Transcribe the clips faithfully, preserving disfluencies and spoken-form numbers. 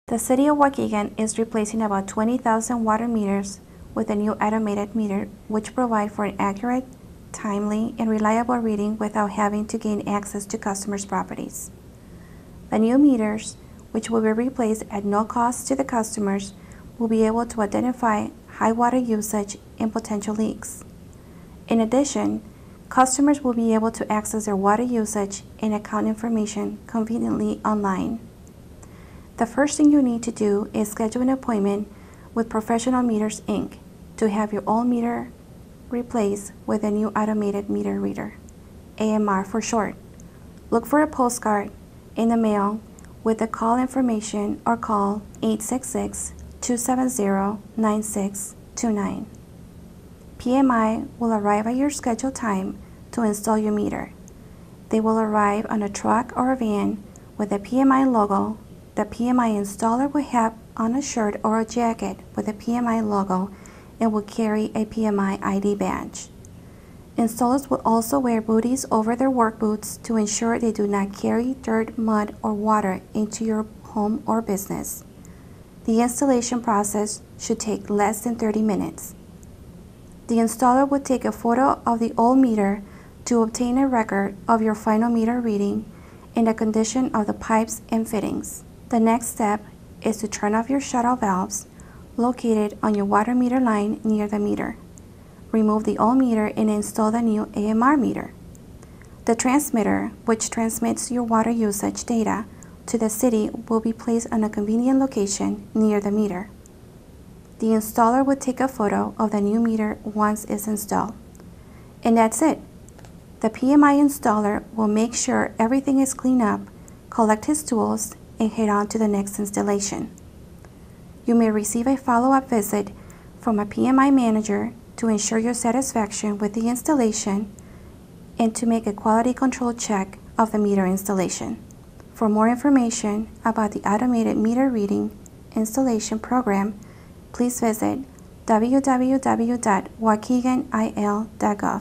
The City of Waukegan is replacing about twenty thousand water meters with a new automated meter which provide for an accurate, timely, and reliable reading without having to gain access to customers' properties. The new meters, which will be replaced at no cost to the customers, will be able to identify high water usage and potential leaks. In addition, customers will be able to access their water usage and account information conveniently online. The first thing you need to do is schedule an appointment with Professional Meters, Incorporated to have your old meter replaced with a new automated meter reader, A M R for short. Look for a postcard in the mail with the call information or call eight six six, two seven zero, nine six two nine. P M I will arrive at your scheduled time to install your meter. They will arrive on a truck or a van with a P M I logo. The P M I installer will have on a shirt or a jacket with a P M I logo and will carry a P M I I D badge. Installers will also wear booties over their work boots to ensure they do not carry dirt, mud, or water into your home or business. The installation process should take less than thirty minutes. The installer will take a photo of the old meter to obtain a record of your final meter reading and the condition of the pipes and fittings. The next step is to turn off your shut-off valves located on your water meter line near the meter. Remove the old meter and install the new A M R meter. The transmitter, which transmits your water usage data to the city, will be placed on a convenient location near the meter. The installer will take a photo of the new meter once it's installed. And that's it. The P M I installer will make sure everything is cleaned up, collect his tools, and head on to the next installation. You may receive a follow-up visit from a P M I manager to ensure your satisfaction with the installation and to make a quality control check of the meter installation. For more information about the automated meter reading installation program, please visit w w w dot waukegan i l dot gov.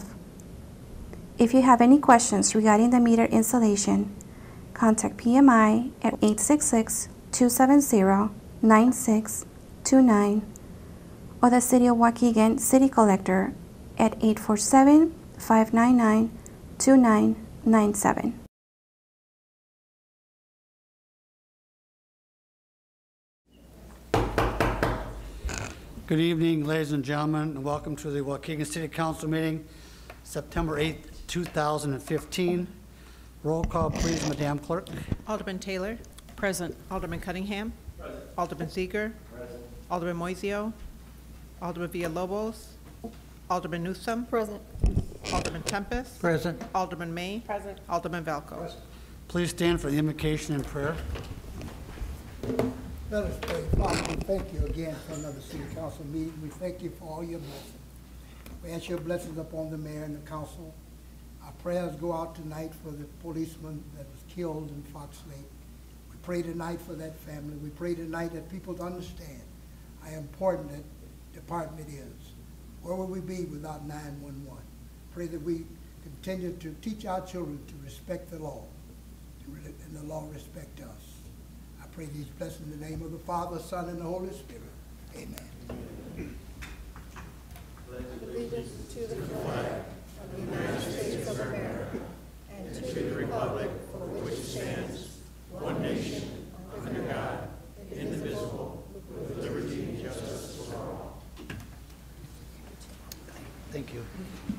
If you have any questions regarding the meter installation, contact P M I at eight six six, two seven zero, nine six two nine or the City of Waukegan City Collector at eight four seven, five nine nine, two nine nine seven. Good evening, ladies and gentlemen, and welcome to the Waukegan City Council meeting, September eighth, two thousand fifteen. Roll call, please, Madam Clerk. Alderman Taylor. Present. Alderman Cunningham. Present. Alderman Ziegler. Present. Alderman Moiseo. Alderman Villalobos. Alderman Newsom. Present. Alderman Tempest. Present. Alderman May. Present. Alderman Valco. Present. Please stand for the invocation and prayer. Let us pray. Father, we thank you again for another city council meeting. We thank you for all your blessings. We ask your blessings upon the mayor and the council. Our prayers go out tonight for the policeman that was killed in Fox Lake. We pray tonight for that family. We pray tonight that people understand how important that department is. Where would we be without nine one one? Pray that we continue to teach our children to respect the law and the law respect us. I pray these blessings in the name of the Father, Son, and the Holy Spirit. Amen. Allegiance to the flag of the United States of America and to the republic for which it stands, one nation, under God, indivisible, with liberty and justice for all. Thank you.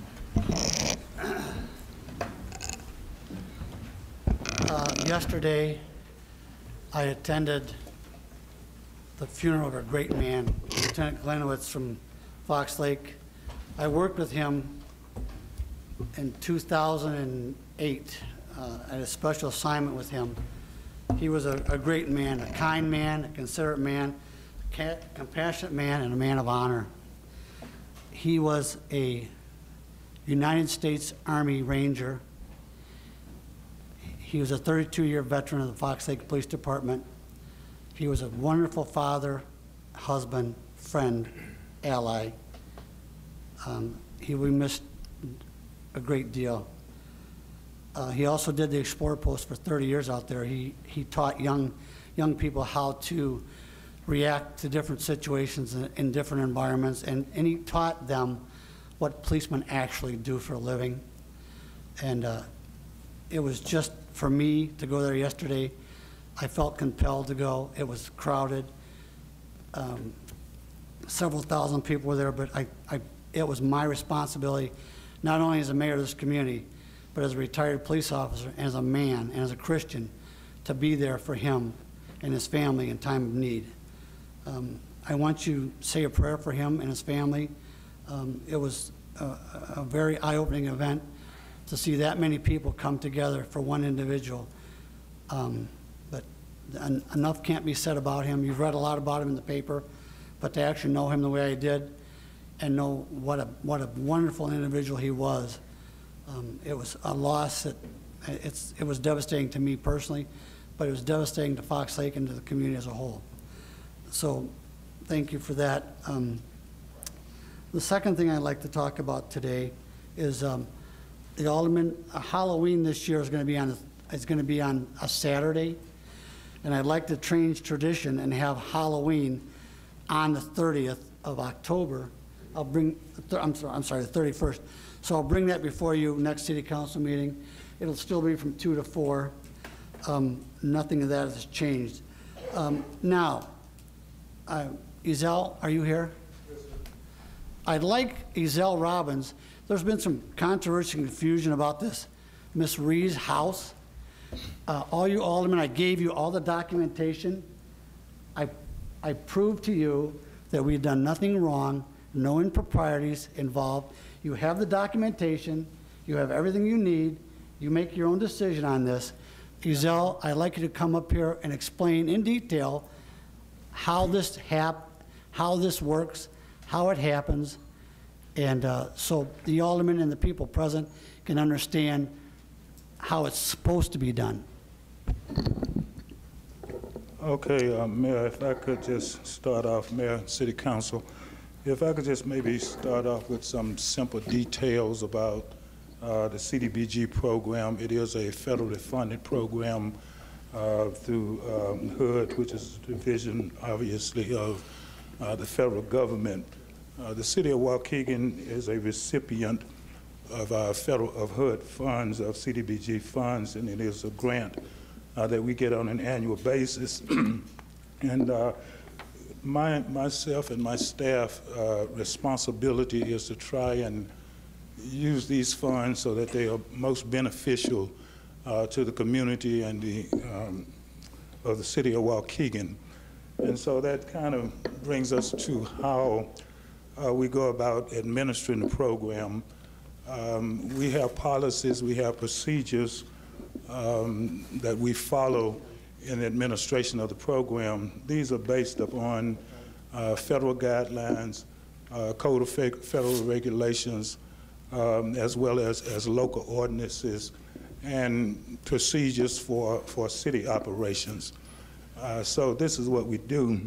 Uh, yesterday, I attended the funeral of a great man, Lieutenant Glenowitz from Fox Lake. I worked with him in two thousand eight uh, at a special assignment with him. He was a, a great man, a kind man, a considerate man, a compassionate man, and a man of honor. He was a United States Army Ranger. He was a thirty-two year veteran of the Fox Lake Police Department. He was a wonderful father, husband, friend, ally. Um, he we missed a great deal. Uh, he also did the Explorer Post for thirty years out there. He he taught young young people how to react to different situations in, in different environments, and, and he taught them what policemen actually do for a living. And uh, it was just for me to go there yesterday. I felt compelled to go. It was crowded. Um, several thousand people were there, but I, I, it was my responsibility, not only as a mayor of this community, but as a retired police officer, and as a man, and as a Christian, to be there for him and his family in time of need. Um, I want you to say a prayer for him and his family. Um, it was a, a very eye-opening event to see that many people come together for one individual. Um, but en enough can't be said about him. You've read a lot about him in the paper, but to actually know him the way I did and know what a, what a wonderful individual he was, um, it was a loss that it's, it was devastating to me personally, but it was devastating to Fox Lake and to the community as a whole. So thank you for that. Um, the second thing I'd like to talk about today is um, the Alderman, uh, Halloween this year is going to be on is going to be on a Saturday, and I'd like to change tradition and have Halloween on the thirtieth of October. I'll bring, I'm sorry, I'm sorry, the thirty-first. So I'll bring that before you next City Council meeting. It'll still be from two to four. Um, nothing of that has changed. Um, now, uh, Ezell, are you here? Yes, sir. I'd like Ezell Robbins. There's been some controversy and confusion about this Miss Reed's house. Uh, all you aldermen, I gave you all the documentation. I, I proved to you that we've done nothing wrong, no improprieties involved. You have the documentation. You have everything you need. You make your own decision on this. Ezell, I'd like you to come up here and explain in detail how this hap how this works, how it happens, and uh, so the aldermen and the people present can understand how it's supposed to be done. Okay, uh, Mayor, if I could just start off, Mayor, City Council, if I could just maybe start off with some simple details about uh, the C D B G program. It is a federally funded program uh, through um, H U D, which is a division, obviously, of uh, the federal government. Uh, the City of Waukegan is a recipient of our federal, of H U D funds, of C D B G funds, and it is a grant uh, that we get on an annual basis. And uh, my, myself and my staff uh, responsibility is to try and use these funds so that they are most beneficial uh, to the community and the, um, of the City of Waukegan. And so that kind of brings us to how uh, we go about administering the program. Um, we have policies, we have procedures um, that we follow in the administration of the program. These are based upon uh, federal guidelines, uh, code of fe federal regulations, um, as well as, as local ordinances and procedures for, for city operations. Uh, so this is what we do.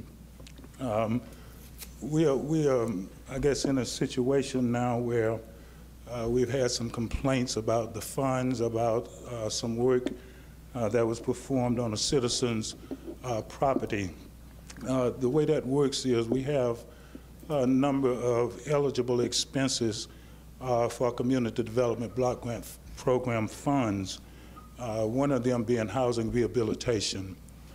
Um, we are, we are, I guess, in a situation now where Uh, we've had some complaints about the funds, about uh, some work uh, that was performed on a citizen's uh, property. Uh, the way that works is we have a number of eligible expenses uh, for community development block grant program funds, uh, one of them being housing rehabilitation.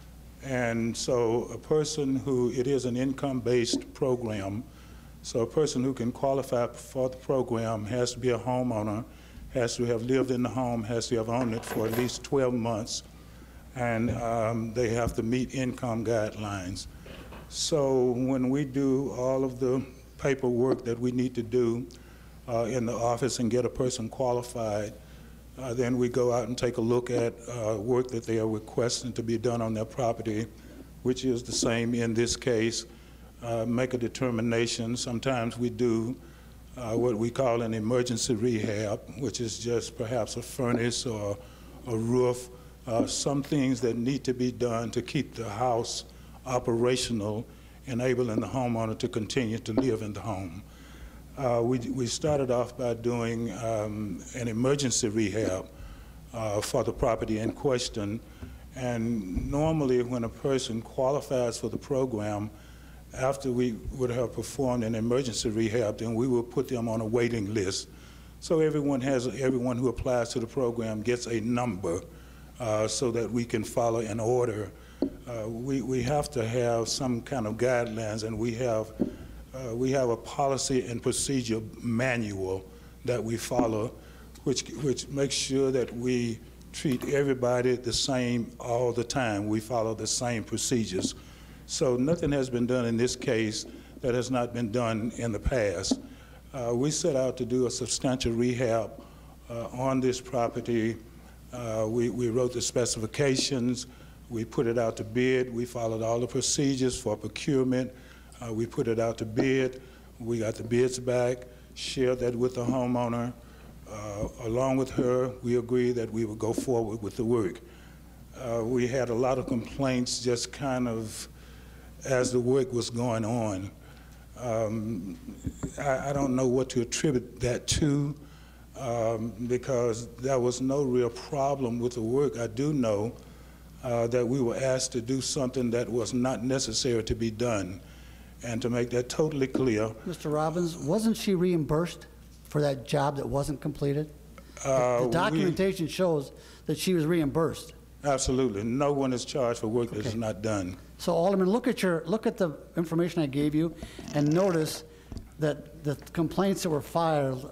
And so a person who, it is an income-based program, so a person who can qualify for the program has to be a homeowner, has to have lived in the home, has to have owned it for at least twelve months, and um, they have to meet income guidelines. So when we do all of the paperwork that we need to do uh, in the office and get a person qualified, uh, then we go out and take a look at uh, work that they are requesting to be done on their property, which is the same in this case. Uh, make a determination. Sometimes we do uh, what we call an emergency rehab, which is just perhaps a furnace or a roof, uh, some things that need to be done to keep the house operational, enabling the homeowner to continue to live in the home. Uh, we, we started off by doing um, an emergency rehab uh, for the property in question, And normally when a person qualifies for the program, after we would have performed an emergency rehab, then we will put them on a waiting list. So everyone has, everyone who applies to the program gets a number uh, so that we can follow an order. Uh, we, we have to have some kind of guidelines, and we have, uh, we have a policy and procedure manual that we follow, which, which makes sure that we treat everybody the same all the time. We follow the same procedures. So nothing has been done in this case that has not been done in the past. Uh, we set out to do a substantial rehab uh, on this property. Uh, we, we wrote the specifications. We put it out to bid. We followed all the procedures for procurement. Uh, we put it out to bid. We got the bids back, shared that with the homeowner. Uh, along with her, we agreed that we would go forward with the work. Uh, we had a lot of complaints just kind of as the work was going on. Um, I, I don't know what to attribute that to um, because there was no real problem with the work. I do know uh, that we were asked to do something that was not necessary to be done. And to make that totally clear. Mister Robbins, wasn't she reimbursed for that job that wasn't completed? Uh, the documentation we, shows that she was reimbursed. Absolutely. No one is charged for work that Okay. is not done. So Alderman, look at your look at the information I gave you, and notice that the complaints that were filed,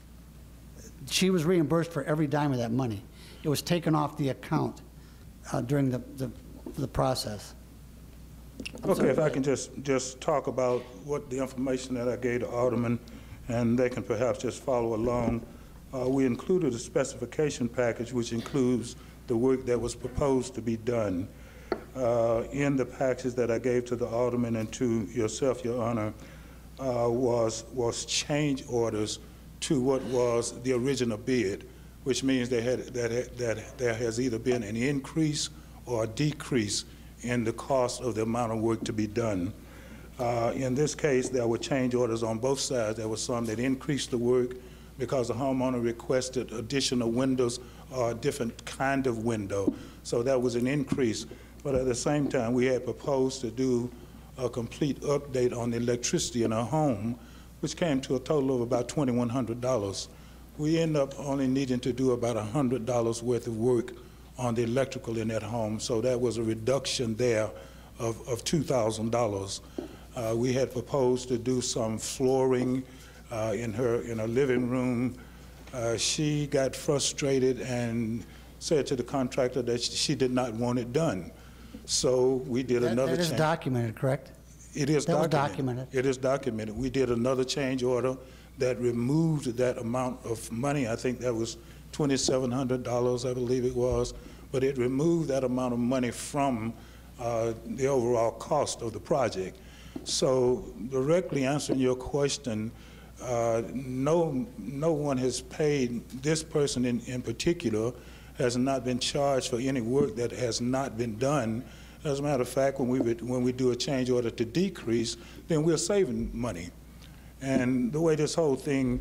she was reimbursed for every dime of that money. It was taken off the account uh, during the, the the process. I'm Okay, sorry. if I can just just talk about what the information that I gave to Alderman, and they can perhaps just follow along. Uh, we included a specification package which includes the work that was proposed to be done. Uh, in the package that I gave to the Alderman and to yourself, Your Honor, uh, was, was change orders to what was the original bid, which means they had, that, that there has either been an increase or a decrease in the cost of the amount of work to be done. Uh, in this case, there were change orders on both sides. There were some that increased the work because the homeowner requested additional windows or a different kind of window. So that was an increase. But at the same time, we had proposed to do a complete update on the electricity in our home, which came to a total of about twenty-one hundred dollars. We end up only needing to do about one hundred dollars worth of work on the electrical in that home. So that was a reduction there of, of two thousand dollars. Uh, we had proposed to do some flooring uh, in her in her living room. Uh, she got frustrated and said to the contractor that she did not want it done. So we did That, another that is change. documented, correct? It is That was documented. documented. It is documented. We did another change order that removed that amount of money. I think that was twenty-seven hundred dollars, I believe it was. But it removed that amount of money from uh, the overall cost of the project. So directly answering your question, uh, no, no one has paid, this person in, in particular has not been charged for any work that has not been done. As a matter of fact, when we, when we do a change order to decrease, then we're saving money. And the way this whole thing,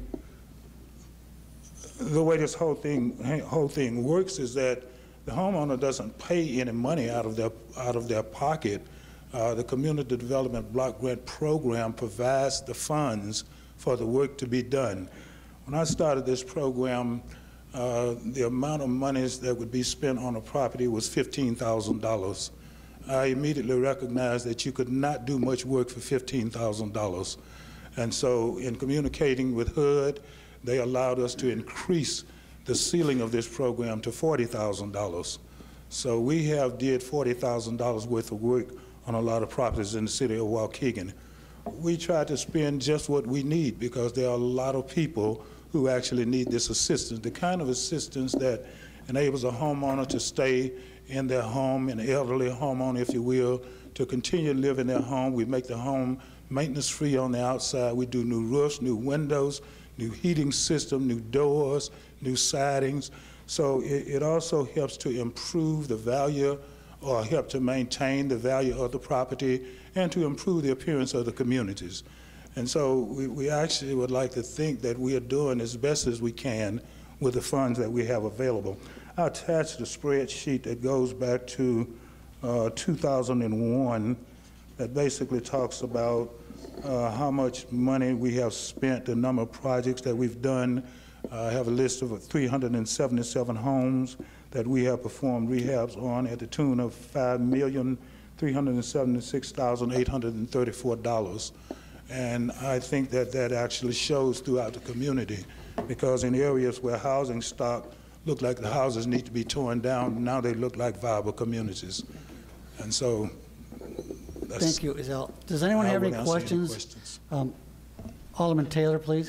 the way this whole thing, whole thing works is that the homeowner doesn't pay any money out of their, out of their pocket. Uh, the Community Development Block Grant Program provides the funds for the work to be done. When I started this program, uh, the amount of monies that would be spent on a property was fifteen thousand dollars. I immediately recognized that you could not do much work for fifteen thousand dollars. And so in communicating with H U D, they allowed us to increase the ceiling of this program to forty thousand dollars. So we have did forty thousand dollars worth of work on a lot of properties in the city of Waukegan. We try to spend just what we need because there are a lot of people who actually need this assistance, the kind of assistance that enables a homeowner to stay in their home, an elderly homeowner, if you will, to continue to live in their home. We make the home maintenance-free on the outside. We do new roofs, new windows, new heating system, new doors, new sidings. So it, it also helps to improve the value or help to maintain the value of the property and to improve the appearance of the communities. And so we, we actually would like to think that we are doing as best as we can with the funds that we have available. I attached a spreadsheet that goes back to uh, two thousand one that basically talks about uh, how much money we have spent, the number of projects that we've done. I have a list of three hundred seventy-seven homes that we have performed rehabs on at the tune of five million three hundred seventy-six thousand eight hundred thirty-four dollars. And I think that that actually shows throughout the community, because in areas where housing stock look like the houses need to be torn down, now they look like viable communities. And so that's... Thank you, Isel. Does anyone I have would any answer any questions? questions. Um, Alderman Taylor, please.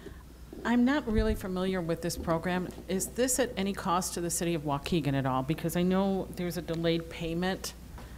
I'm not really familiar with this program. Is this at any cost to the city of Waukegan at all? Because I know there's a delayed payment.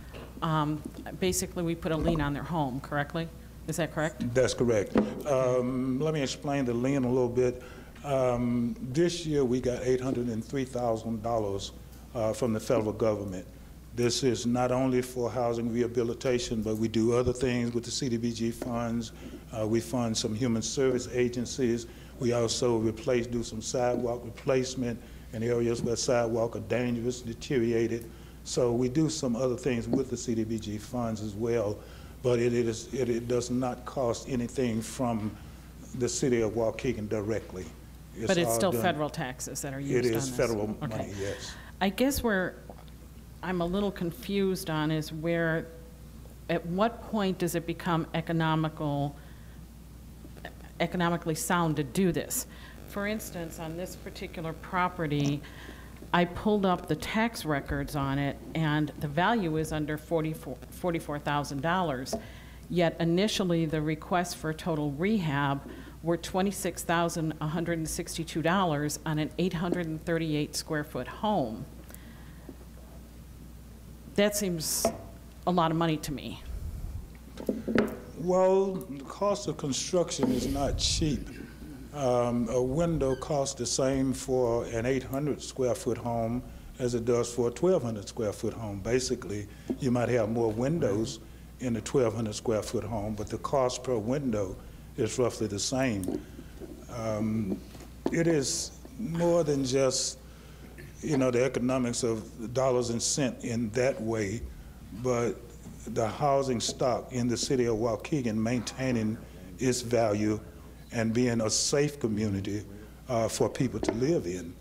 Um, Basically, we put a lien on their home, correctly? Is that correct? That's correct. Um, let me explain the lien a little bit. Um, this year, we got eight hundred three thousand dollars uh, from the federal government. This is not only for housing rehabilitation, but we do other things with the C D B G funds. Uh, we fund some human service agencies. We also replace, do some sidewalk replacement in areas where sidewalk are dangerous, deteriorated. So we do some other things with the C D B G funds as well, but it, is, it, it does not cost anything from the city of Waukegan directly. But it's all still done- federal taxes that are used It on is this? federal Okay. money, yes. I guess where I'm a little confused on is where, at what point does it become economical, economically sound to do this? For instance, on this particular property, I pulled up the tax records on it, and the value is under forty-four thousand dollars. Yet initially, the requests for total rehab were twenty-six thousand one hundred sixty-two dollars on an eight hundred thirty-eight square foot home. That seems a lot of money to me. Well, the cost of construction is not cheap. Um, a window costs the same for an eight hundred square foot home as it does for a twelve hundred square foot home. Basically, you might have more windows in a twelve hundred square foot home, but the cost per window is roughly the same. Um, it is more than just, you know, the economics of dollars and cents in that way, but the housing stock in the city of Waukegan maintaining its value and being a safe community uh, for people to live in.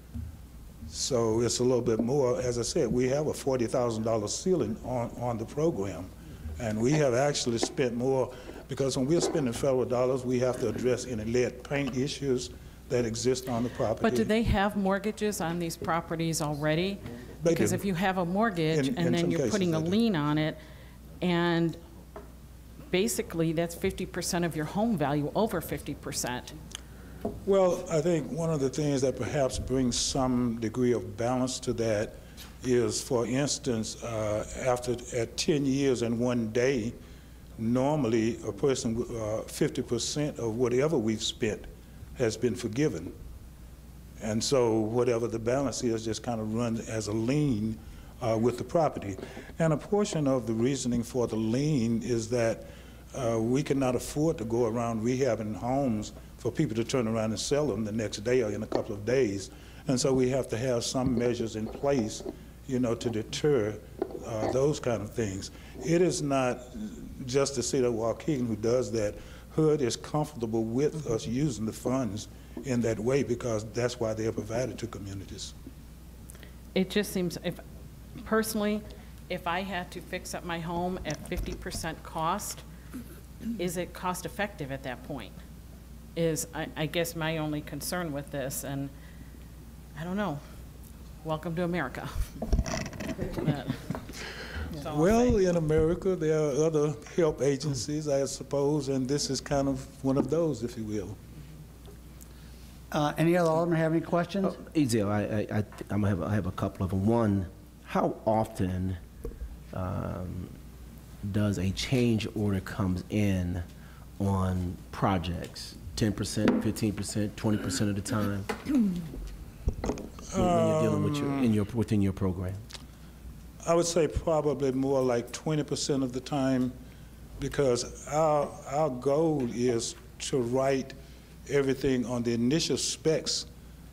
So it's a little bit more. As I said, we have a forty thousand dollar ceiling on, on the program, and we have actually spent more, because when we're spending federal dollars, we have to address any lead paint issues that exist on the property. But do they have mortgages on these properties already? They Because do. if you have a mortgage In- in and then some you're cases, putting a they do. lien on it, and basically that's fifty percent of your home value, over fifty percent. Well, I think one of the things that perhaps brings some degree of balance to that is, for instance, uh, after at ten years and one day, normally a person, uh, fifty percent of whatever we've spent has been forgiven. And so whatever the balance is just kind of runs as a lien uh, with the property. And a portion of the reasoning for the lien is that uh, we cannot afford to go around rehabbing homes for people to turn around and sell them the next day or in a couple of days. And so we have to have some measures in place, you know, to deter uh, those kind of things. It is not just the city of Waukegan who does that. H U D is comfortable with us using the funds in that way because that's why they are provided to communities. It just seems, if, personally, if I had to fix up my home at fifty percent cost, is it cost effective at that point? Is, I, I guess, my only concern with this, and I don't know. Welcome to America. But, that's all I'll Well, say. in America, there are other help agencies, I suppose, and this is kind of one of those, if you will. Uh, Any other alderman have any questions? Oh, Ezel, I, I, I, I'm gonna have, I have a couple of them. One, how often um, does a change order comes in on projects? Ten percent, fifteen percent, twenty percent of the time? When when you're dealing with your, in your, within your program? I would say probably more like twenty percent of the time, because our, our goal is to write everything on the initial specs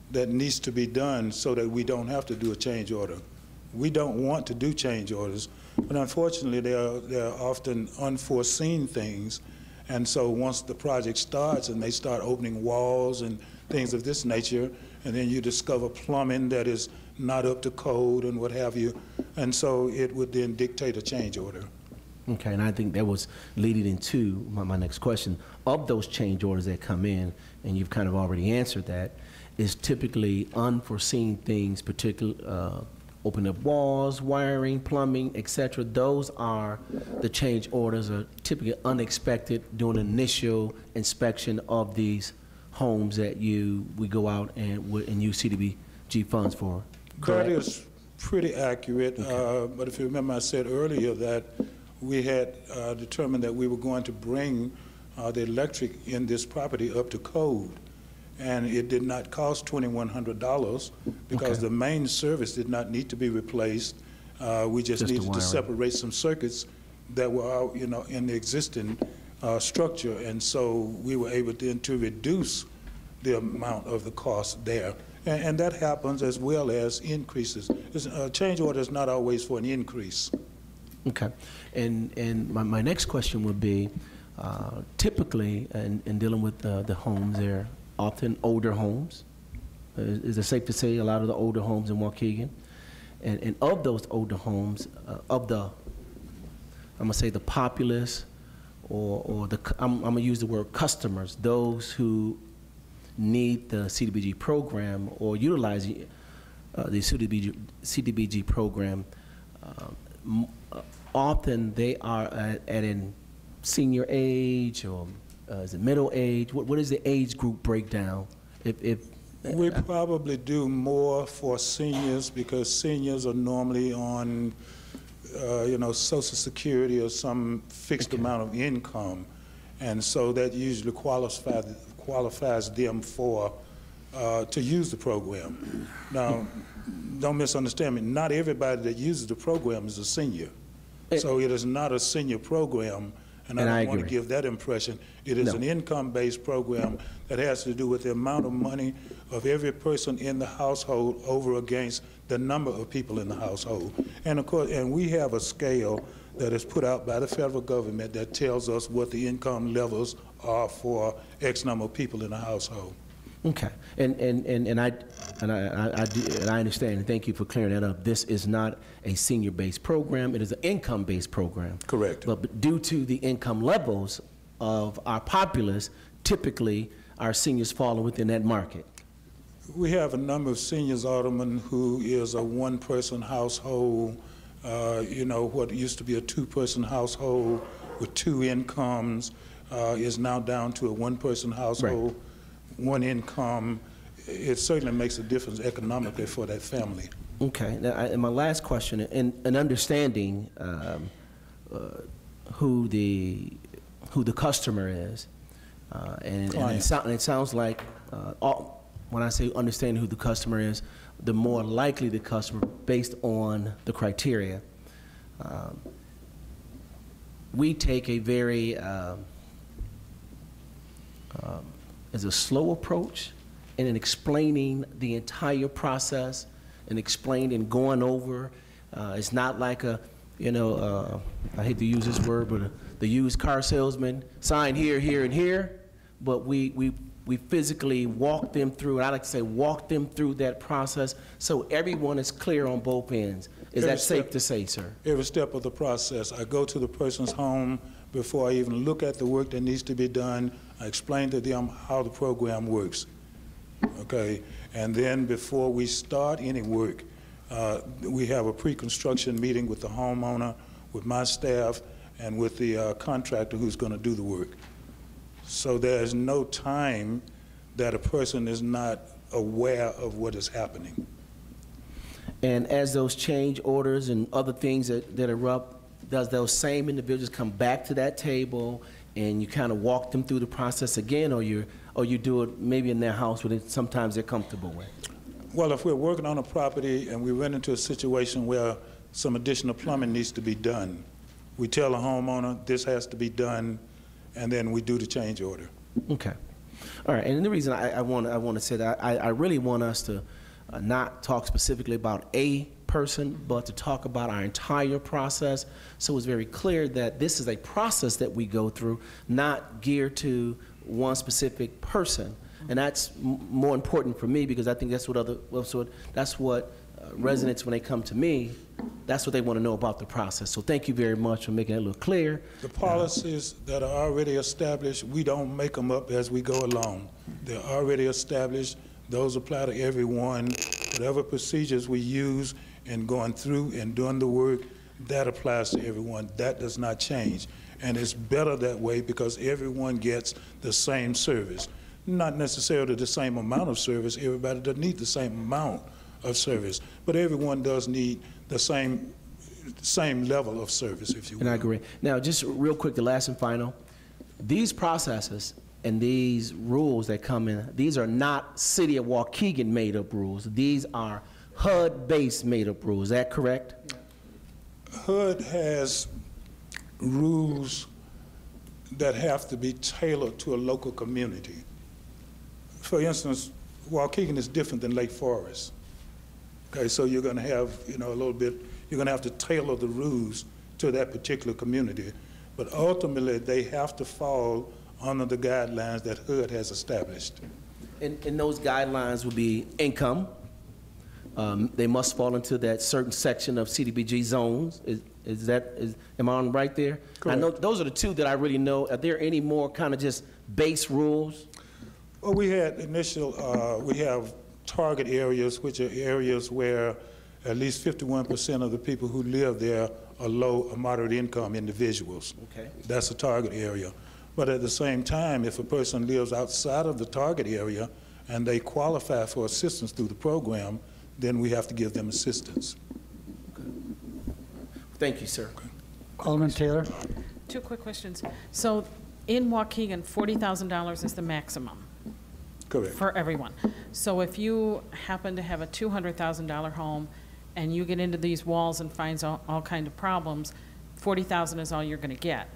that needs to be done so that we don't have to do a change order. We don't want to do change orders, but unfortunately, there are, there are often unforeseen things. And so once the project starts and they start opening walls and things of this nature, and then you discover plumbing that is not up to code and what have you, and so it would then dictate a change order. Okay, and I think that was leading into my, my next question. Of those change orders that come in, and you've kind of already answered that, is typically unforeseen things, particularly uh, opening up walls, wiring, plumbing, et cetera. Those are the change orders are typically unexpected during initial inspection of these homes that you we go out and and use C D B G funds for. Correct? That is pretty accurate, okay. uh, but if you remember, I said earlier that we had uh, determined that we were going to bring uh, the electric in this property up to code, and it did not cost twenty-one hundred dollars because okay. the main service did not need to be replaced. Uh, we just, just needed to separate some circuits that were out, you know, in the existing uh, structure, and so we were able then to reduce the amount of the cost there. And, and that happens as well as increases. A change order is not always for an increase. Okay, and and my, my next question would be, uh, typically in, in dealing with uh, the homes, they're often older homes. Uh, is, is it safe to say a lot of the older homes in Waukegan? And, and of those older homes, uh, of the, I'm gonna say the populace, or, or the, I'm, I'm gonna use the word customers, those who need the C D B G program or utilize uh, the C D B G, C D B G program, uh, often they are at, at an senior age or uh, is it middle age? What, what is the age group breakdown? If, if we probably do more for seniors because seniors are normally on, uh, you know, Social Security or some fixed okay. amount of income, and so that usually qualifies qualifies them for uh, to use the program. Now, don't misunderstand me. Not everybody that uses the program is a senior. It, so it is not a senior program, and, and I don't I want to give that impression. It is no. an income-based program that has to do with the amount of money of every person in the household over against the number of people in the household. And of course, and we have a scale that is put out by the federal government that tells us what the income levels are for X number of people in the household. Okay, and and and, and I and I I, I, do, and I understand, and thank you for clearing that up. This is not a senior-based program; it is an income-based program. Correct. But, but due to the income levels of our populace, typically our seniors fall within that market. We have a number of seniors, Alderman, who is a one-person household. Uh, you know, what used to be a two-person household with two incomes uh, is now down to a one-person household. Right. One income. It certainly makes a difference economically for that family. Okay. Now, I, and my last question, in, in understanding um, uh, who the who the customer is, uh, and, and, it so, and it sounds like uh, all, when I say understanding who the customer is, the more likely the customer based on the criteria. Um, we take a very um, um, is a slow approach and in explaining the entire process and explaining and going over. Uh, it's not like a, you know, uh, I hate to use this word, but a, the used car salesman, sign here, here, and here, but we, we, we physically walk them through, and I like to say walk them through that process so everyone is clear on both ends. Is every that safe step, to say, sir? Every step of the process. I go to the person's home before I even look at the work that needs to be done. I explain to them how the program works, okay? And then before we start any work, uh, we have a pre-construction meeting with the homeowner, with my staff, and with the uh, contractor who's gonna do the work. So there's no time that a person is not aware of what is happening. And as those change orders and other things that, that erupt, does those same individuals come back to that table and you kind of walk them through the process again, or you or you do it maybe in their house where they, sometimes they're comfortable with? Well, if we're working on a property and we run into a situation where some additional plumbing needs to be done, we tell the homeowner this has to be done, and then we do the change order. Okay. All right, and the reason I, I want I want to say that I, I really want us to uh, not talk specifically about a person, but to talk about our entire process. So it's very clear that this is a process that we go through, not geared to one specific person, and that's m more important for me because I think that's what other well, so that's what uh, residents when they come to me, that's what they want to know about the process. So thank you very much for making that a little clear. The policies that are already established, we don't make them up as we go along. They're already established. Those apply to everyone. Whatever procedures we use in going through and doing the work, that applies to everyone. That does not change. And it's better that way because everyone gets the same service. Not necessarily the same amount of service. Everybody doesn't need the same amount of service, but everyone does need the same same level of service, if you will. And I agree. Now, just real quick, the last and final. These processes and these rules that come in, these are not City of Waukegan made-up rules. These are H U D-based made-up rules. Is that correct? H U D has rules that have to be tailored to a local community. For instance, Waukegan is different than Lake Forest. Okay, so you're going to have, you know, a little bit, you're going to have to tailor the rules to that particular community. But ultimately, they have to fall under the guidelines that H U D has established. And, and those guidelines would be income. Um, they must fall into that certain section of C D B G zones. Is, is that, is, am I on right there? Correct. I know those are the two that I really know. Are there any more kind of just base rules? Well, we had initial, uh, we have target areas, which are areas where at least fifty-one percent of the people who live there are low or moderate income individuals. Okay. That's a target area. But at the same time, if a person lives outside of the target area and they qualify for assistance through the program, then we have to give them assistance. Okay. Thank you, sir. Okay. Alderman Taylor? Two quick questions. So in Waukegan, forty thousand dollars is the maximum Correct. for everyone. So if you happen to have a two hundred thousand dollar home and you get into these walls and finds all, all kind of problems, forty thousand is all you're going to get.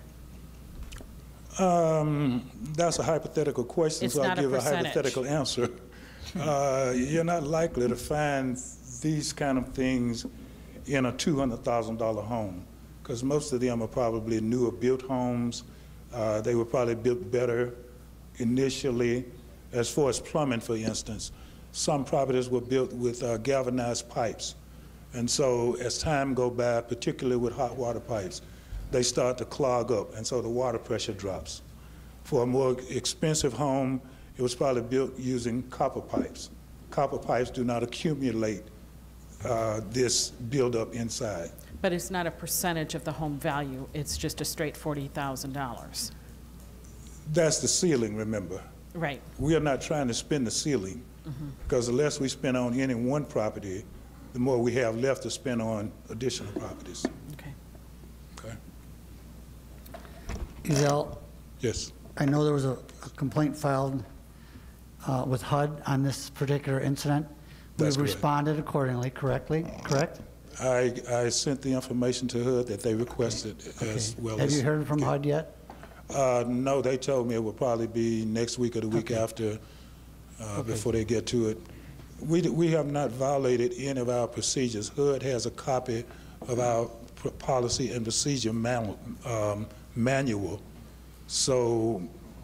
Um, that's a hypothetical question, It's so I'll not a give a percentage. hypothetical answer. Uh, you're not likely to find these kind of things in a two hundred thousand dollar home, because most of them are probably newer built homes. Uh, they were probably built better initially. As far as plumbing, for instance, some properties were built with uh, galvanized pipes. And so as time go by, particularly with hot water pipes, they start to clog up, and so the water pressure drops. For a more expensive home, it was probably built using copper pipes. Copper pipes do not accumulate uh, this buildup inside. But it's not a percentage of the home value. It's just a straight forty thousand dollars. That's the ceiling, remember. Right. We are not trying to spend the ceiling, because the less we spend on any one property, the more we have left to spend on additional properties. Okay. Okay? Ezell, Yes. I know there was a a complaint filed uh, with H U D on this particular incident. That's We've correct. responded accordingly, correctly, correct? I, I sent the information to her that they requested as Okay. well Have as. you heard from H U D yet? Uh, no, they told me it would probably be next week or the week after, uh, before they get to it. We, d- we have not violated any of our procedures. H U D has a copy of our pr- policy and procedure man, um, manual. So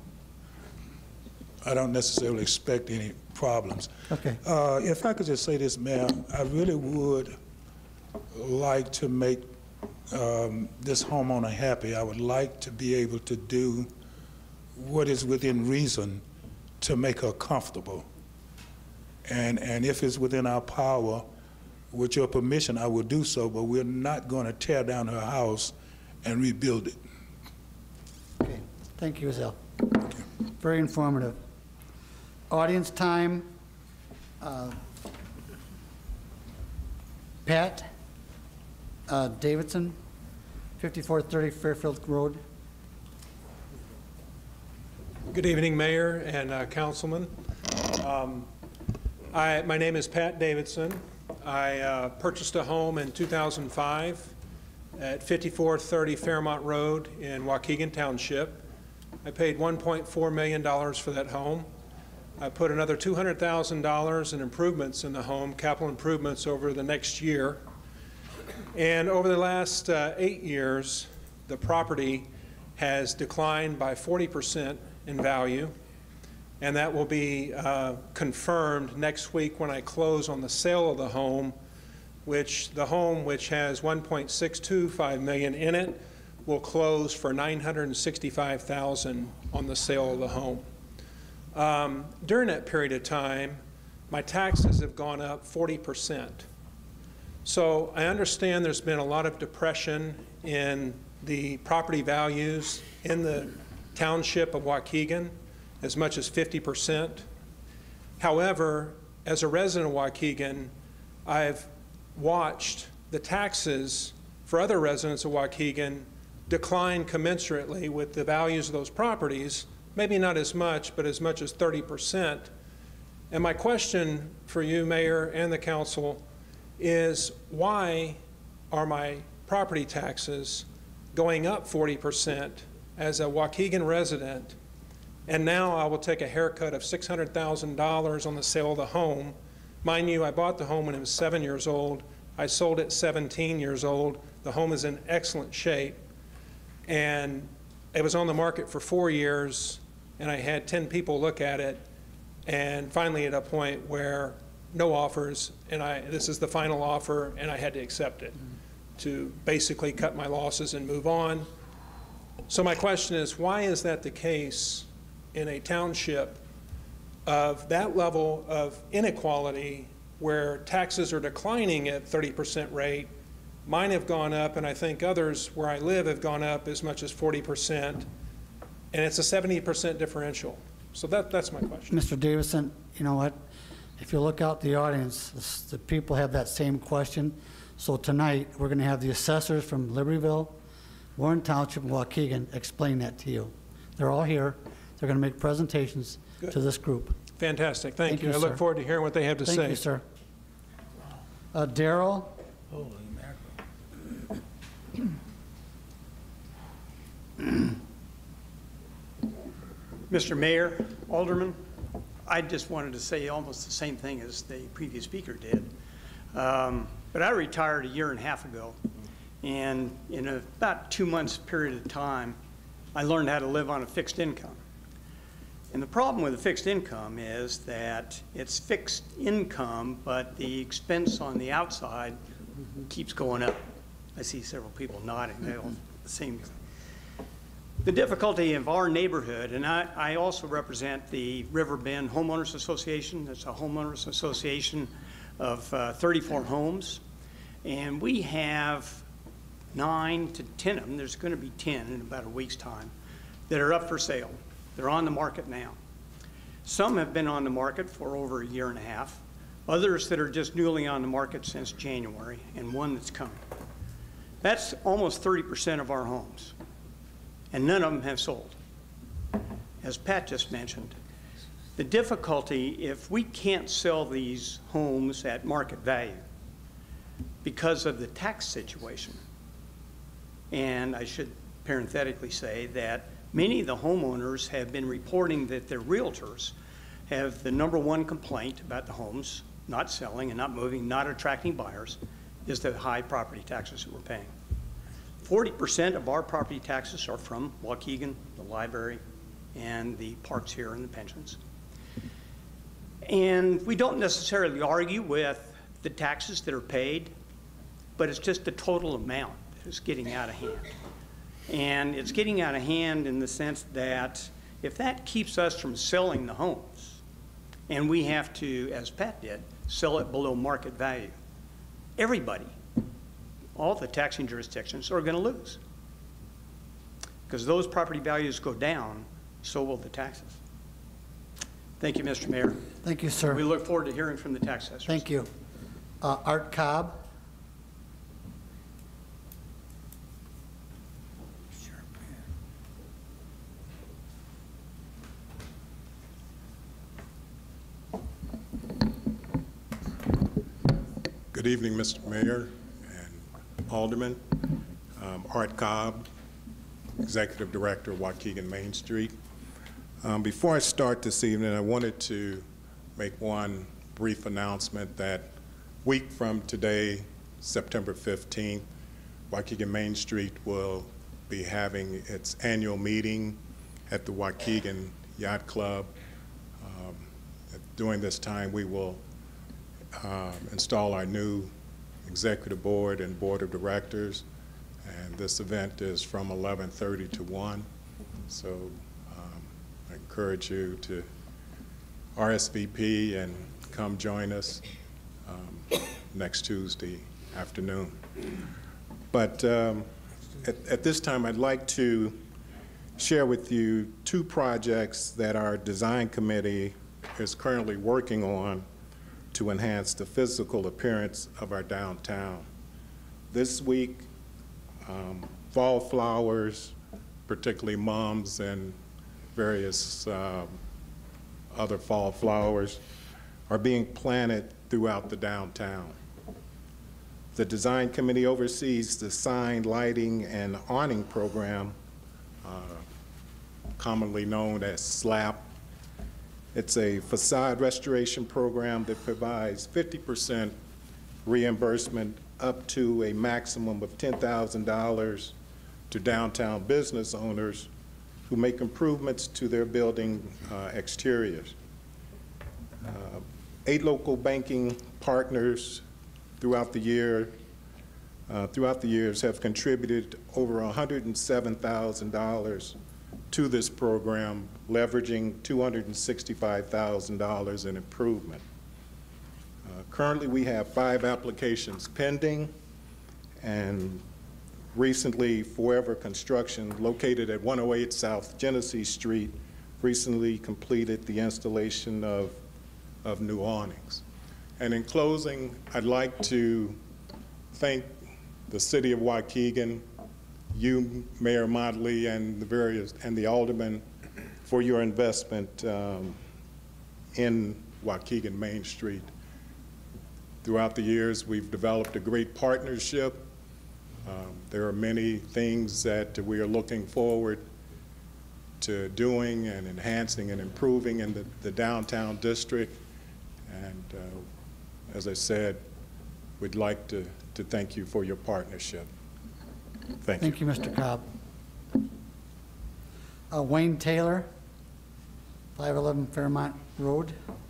I don't necessarily expect any problems. Okay. Uh, if I could just say this, ma'am, I really would like to make um, this homeowner happy. I would like to be able to do what is within reason to make her comfortable. And, and if it's within our power, with your permission, I will do so, but we're not going to tear down her house and rebuild it. Okay, thank you, Ezell. Very informative. Audience time. Uh, Pat uh, Davidson, fifty-four thirty Fairfield Road. Good evening, Mayor and uh, Councilman. Um, I, my name is Pat Davidson. I uh, purchased a home in two thousand five at fifty-four thirty Fairmont Road in Waukegan Township. I paid one point four million dollars for that home. I put another two hundred thousand dollars in improvements in the home, capital improvements over the next year. And over the last uh, eight years, the property has declined by forty percent in value. And that will be uh, confirmed next week when I close on the sale of the home, which the home, which has one point six two five million dollars in it, will close for nine hundred sixty-five thousand dollars on the sale of the home. Um, during that period of time, my taxes have gone up forty percent. So I understand there's been a lot of depression in the property values in the township of Waukegan, as much as fifty percent. However, as a resident of Waukegan, I've watched the taxes for other residents of Waukegan decline commensurately with the values of those properties, maybe not as much, but as much as thirty percent. And my question for you, Mayor, and the council is, why are my property taxes going up forty percent as a Waukegan resident? And now I will take a haircut of six hundred thousand dollars on the sale of the home. Mind you, I bought the home when it was seven years old. I sold it seventeen years old. The home is in excellent shape. And it was on the market for four years, and I had ten people look at it, and finally at a point where no offers, and I, this is the final offer, and I had to accept it to basically cut my losses and move on. So my question is, why is that the case in a township of that level of inequality where taxes are declining at thirty percent rate? Mine have gone up, and I think others where I live have gone up as much as forty percent, and it's a seventy percent differential. So that, that's my question. Mister Davidson, you know what? If you look out the audience, this- the people have that same question. So tonight, we're going to have the assessors from Libertyville, Warren Township, and Waukegan explain that to you. They're all here. They're going to make presentations Good. to this group. Fantastic. Thank, Thank you. you, I look sir. forward to hearing what they have to Thank say. you, sir. Uh, Daryl? Mister Mayor, Alderman, I just wanted to say almost the same thing as the previous speaker did. Um, but I retired a year and a half ago, and in a, about two months period of time, I learned how to live on a fixed income. And the problem with a fixed income is that it's fixed income, but the expense on the outside keeps going up. I see several people nodding. They all the same. The difficulty of our neighborhood, and I, I also represent the River Bend Homeowners Association. It's a homeowners association of uh, thirty-four homes, and we have nine to ten of them. There's going to be ten in about a week's time that are up for sale. They're on the market now. Some have been on the market for over a year and a half, others that are just newly on the market since January, and one that's coming. That's almost thirty percent of our homes, and none of them have sold. As Pat just mentioned, the difficulty, if we can't sell these homes at market value because of the tax situation, and I should parenthetically say that many of the homeowners have been reporting that their realtors have the number one complaint about the homes not selling and not moving, not attracting buyers, is the high property taxes that we're paying. forty percent of our property taxes are from Waukegan, the library, and the parks here and the pensions. And we don't necessarily argue with the taxes that are paid, but it's just the total amount that is getting out of hand. And it's getting out of hand in the sense that if that keeps us from selling the homes, and we have to, as Pat did, sell it below market value, everybody, all the taxing jurisdictions are going to lose. Because those property values go down, so will the taxes. Thank you, Mister Mayor. Thank you, sir. We look forward to hearing from the tax assessors. Thank you. Uh, Art Cobb? Good evening, Mister Mayor and Alderman. Um, Art Cobb, Executive Director of Waukegan Main Street. Um, before I start this evening, I wanted to make one brief announcement that week from today, September fifteenth, Waukegan Main Street will be having its annual meeting at the Waukegan Yacht Club. Um, during this time, we will uh, install our new executive board and board of directors, and this event is from eleven thirty to one. So um, I encourage you to R S V P and come join us um, next Tuesday afternoon. But um, at, at this time, I'd like to share with you two projects that our design committee is currently working on to enhance the physical appearance of our downtown. This week, um, fall flowers, particularly mums and various um, other fall flowers, are being planted throughout the downtown. The design committee oversees the sign, lighting, and awning program, uh, commonly known as SLAP. It's a facade restoration program that provides fifty percent reimbursement up to a maximum of ten thousand dollars to downtown business owners who make improvements to their building uh, exteriors. Uh, eight local banking partners throughout the year, uh, throughout the years have contributed over one hundred seven thousand dollars to this program, leveraging two hundred sixty-five thousand dollars in improvement. Uh, currently, we have five applications pending, and recently, Forever Construction, located at one oh eight South Genesee Street, recently completed the installation of, of new awnings. And in closing, I'd like to thank the City of Waukegan, you, Mayor Motley, and the various and the aldermen for your investment um, in Waukegan Main Street. Throughout the years, we've developed a great partnership. Um, there are many things that we are looking forward to doing and enhancing and improving in the, the downtown district. And uh, as I said, we'd like to, to thank you for your partnership. Thank you. Thank you, Mister Cobb. Uh, Wayne Taylor, five eleven Fairmont Road.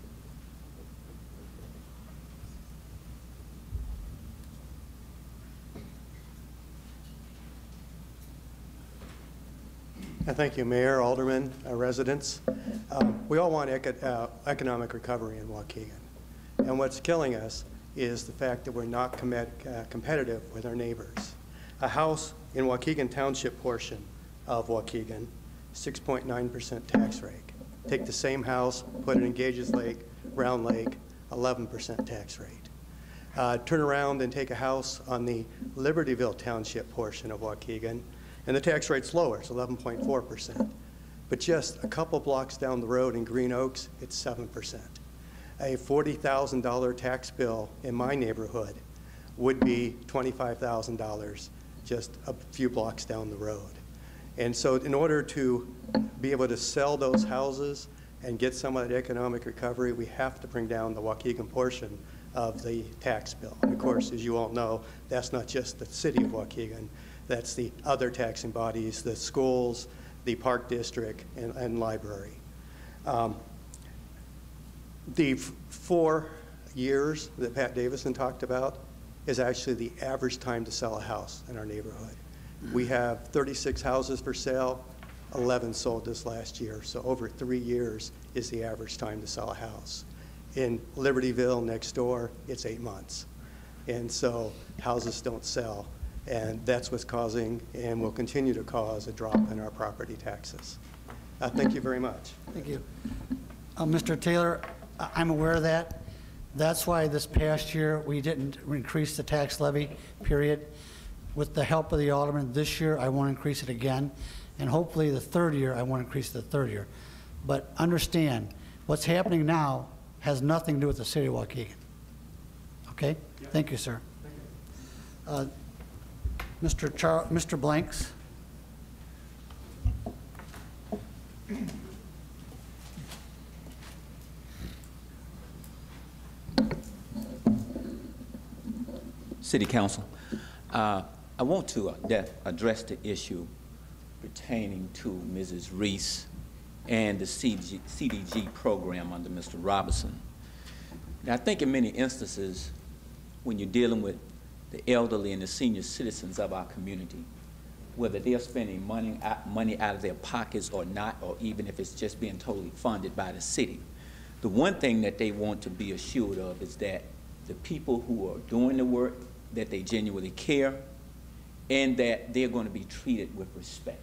Uh, Thank you, Mayor, Aldermen, uh, residents. Um, we all want eco uh, economic recovery in Waukegan. And what's killing us is the fact that we're not com uh, competitive with our neighbors. A house in Waukegan Township portion of Waukegan, six point nine percent tax rate. Take the same house, put it in Gages Lake, Round Lake, eleven percent tax rate. Uh, turn around and take a house on the Libertyville Township portion of Waukegan, and the tax rate's lower, it's eleven point four percent. But just a couple blocks down the road in Green Oaks, it's seven percent. A forty thousand dollar tax bill in my neighborhood would be twenty-five thousand dollars just a few blocks down the road. And so in order to be able to sell those houses and get some of that economic recovery, we have to bring down the Waukegan portion of the tax bill. And of course, as you all know, that's not just the city of Waukegan, that's the other taxing bodies, the schools, the park district, and, and library. Um, the f four years that Pat Davison talked about is actually the average time to sell a house in our neighborhood. We have thirty-six houses for sale, eleven sold this last year, so over three years is the average time to sell a house. In Libertyville next door, it's eight months. And so houses don't sell, and that's what's causing and will continue to cause a drop in our property taxes. Uh, thank you very much. Thank you. Uh, Mister Taylor, I- I'm aware of that. That's why this past year we didn't increase the tax levy, period. With the help of the alderman, this year I want to increase it again, and hopefully the third year I want to increase it the third year. But understand, what's happening now has nothing to do with the city of Waukegan. Okay? Yep. Thank you, sir. Thank you. Uh, Mister Char Mister Blanks. City Council. Uh, I want to uh, address the issue pertaining to Missus Reese and the C D G program under Mister Robinson. Now, I think in many instances, when you're dealing with the elderly and the senior citizens of our community, whether they're spending money out, money out of their pockets or not, or even if it's just being totally funded by the city, the one thing that they want to be assured of is that the people who are doing the work, that they genuinely care, and that they're going to be treated with respect.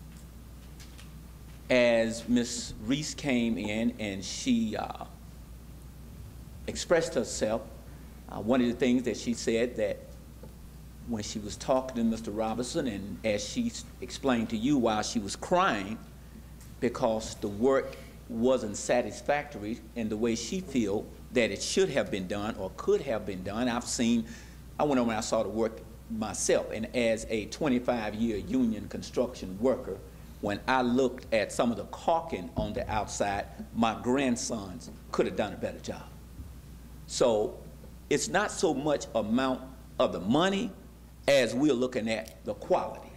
As Miz Reese came in and she uh, expressed herself, uh, one of the things that she said that when she was talking to Mister Robinson, and as she explained to you while she was crying because the work wasn't satisfactory in the way she feel that it should have been done or could have been done. I've seen, I went over and I saw the work myself, and as a twenty-five year union construction worker, when I looked at some of the caulking on the outside, my grandsons could have done a better job. So it's not so much amount of the money as we're looking at the quality.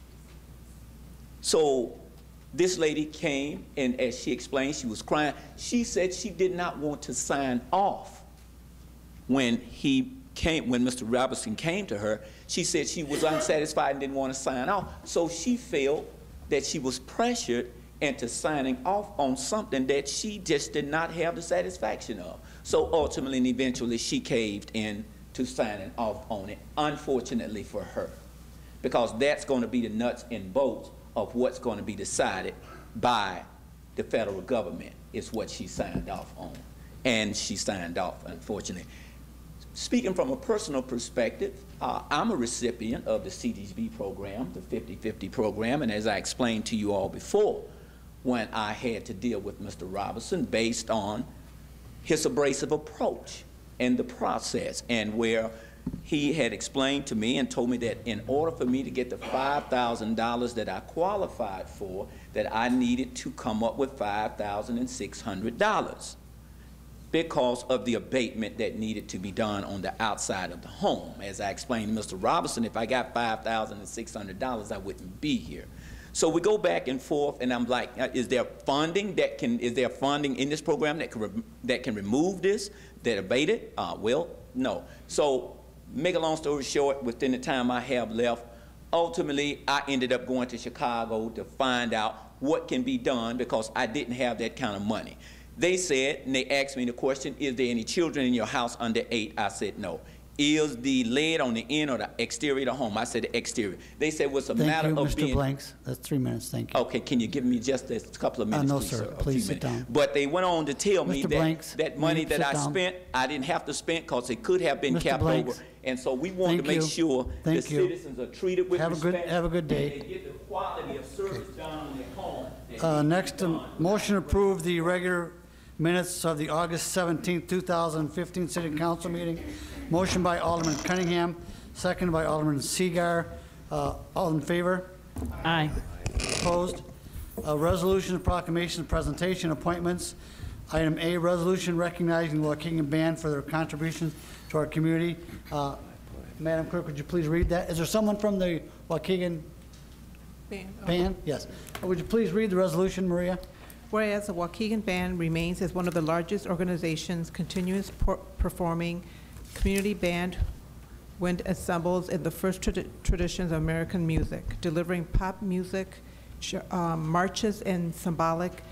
So this lady came, and as she explained, she was crying. She said she did not want to sign off when he came, when Mister Robinson came to her. She said she was unsatisfied and didn't want to sign off. So she felt that she was pressured into signing off on something that she just did not have the satisfaction of. So ultimately and eventually she caved in to signing off on it, unfortunately for her, because that's going to be the nuts and bolts of what's going to be decided by the federal government, is what she signed off on. And she signed off, unfortunately. Speaking from a personal perspective, uh, I'm a recipient of the C D G program, the fifty fifty program, and as I explained to you all before, when I had to deal with Mister Robinson based on his abrasive approach in the process, and where he had explained to me and told me that in order for me to get the five thousand dollars that I qualified for, that I needed to come up with five thousand six hundred dollars because of the abatement that needed to be done on the outside of the home. As I explained to Mister Robinson, if I got five thousand six hundred dollars, I wouldn't be here. So we go back and forth, and I'm like, is there funding that can, is there funding in this program that can, that can remove this, that abate it? Uh, well, no. So make a long story short, within the time I have left, ultimately I ended up going to Chicago to find out what can be done because I didn't have that kind of money. They said, and they asked me the question, is there any children in your house under eight? I said no. Is the lead on the end or the exterior of the home? I said the exterior. They said, what's well, a matter you, of Mister being... Blanks. That's three minutes, thank you. Okay, can you give me just a couple of minutes, uh, no, please, sir. sir? Please sit down. But they went on to tell Mister me that, Blanks, that money that I down. spent, I didn't have to spend because it could have been Mister kept Blanks, over. And so we wanted thank to make you. sure thank the you. citizens are treated with have respect. A good, have a good day. And they get the quality of service okay. down in their home. Uh, next, um, motion to approve the regular minutes of the August seventeenth, two thousand fifteen City Council meeting. Motion by Alderman Cunningham, second by Alderman Seagar. Uh, all in favor? Aye. Opposed? Uh, resolution, proclamation, presentation, appointments. Item A, resolution recognizing the Waukegan Band for their contributions to our community. Uh, Madam Clerk, would you please read that? Is there someone from the Waukegan Band? Band? Yes. Uh, would you please read the resolution, Maria? Whereas the Waukegan Band remains as one of the largest organizations continuous performing community band wind ensembles in the first trad traditions of American music, delivering pop music, um, marches, and symbolic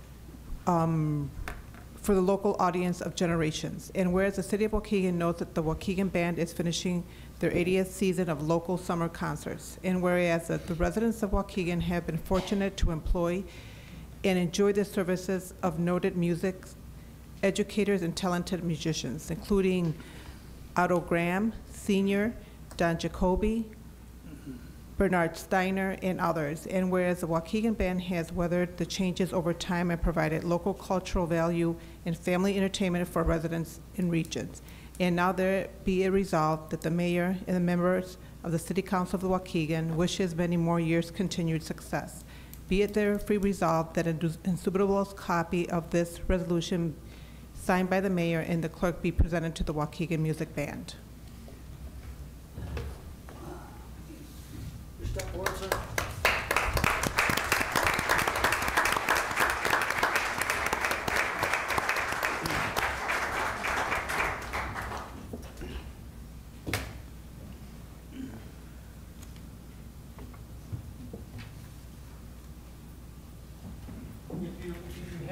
um, for the local audience of generations. And whereas the City of Waukegan knows that the Waukegan Band is finishing their eightieth season of local summer concerts, and whereas the, the residents of Waukegan have been fortunate to employ and enjoy the services of noted music educators and talented musicians, including Otto Graham, Senior, Don Jacoby, Bernard Steiner, and others. And whereas the Waukegan Band has weathered the changes over time and provided local cultural value and family entertainment for residents in regions. And now there be a resolve that the mayor and the members of the City Council of the Waukegan wishes many more years continued success. Be it therefore resolved that an insubordinable copy of this resolution signed by the mayor and the clerk be presented to the Waukegan Music Band.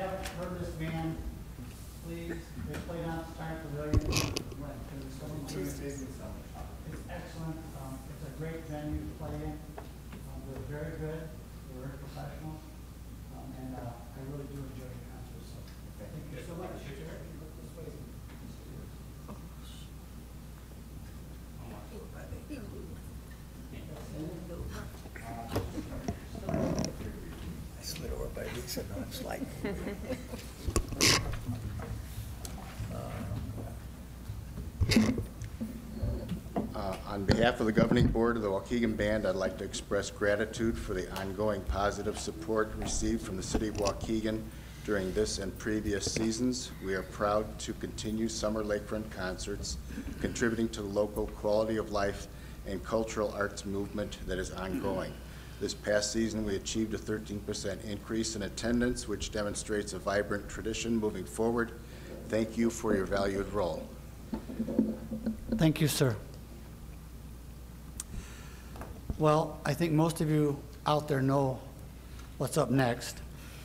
haven't heard this band, please, they played on Star Pavilion. When? It's excellent. Um, it's a great venue to play in. Um, they're very good. They're very professional. Um, and uh, I really do enjoy the concert. So thank you so much. I slid over by Lisa, now I'm sliding. Uh, On behalf of the governing board of the Waukegan Band, I'd like to express gratitude for the ongoing positive support received from the city of Waukegan during this and previous seasons. We are proud to continue summer lakefront concerts, contributing to the local quality of life and cultural arts movement that is ongoing. This past season, we achieved a thirteen percent increase in attendance, which demonstrates a vibrant tradition moving forward. Thank you for your valued role. Thank you, sir. Well, I think most of you out there know what's up next.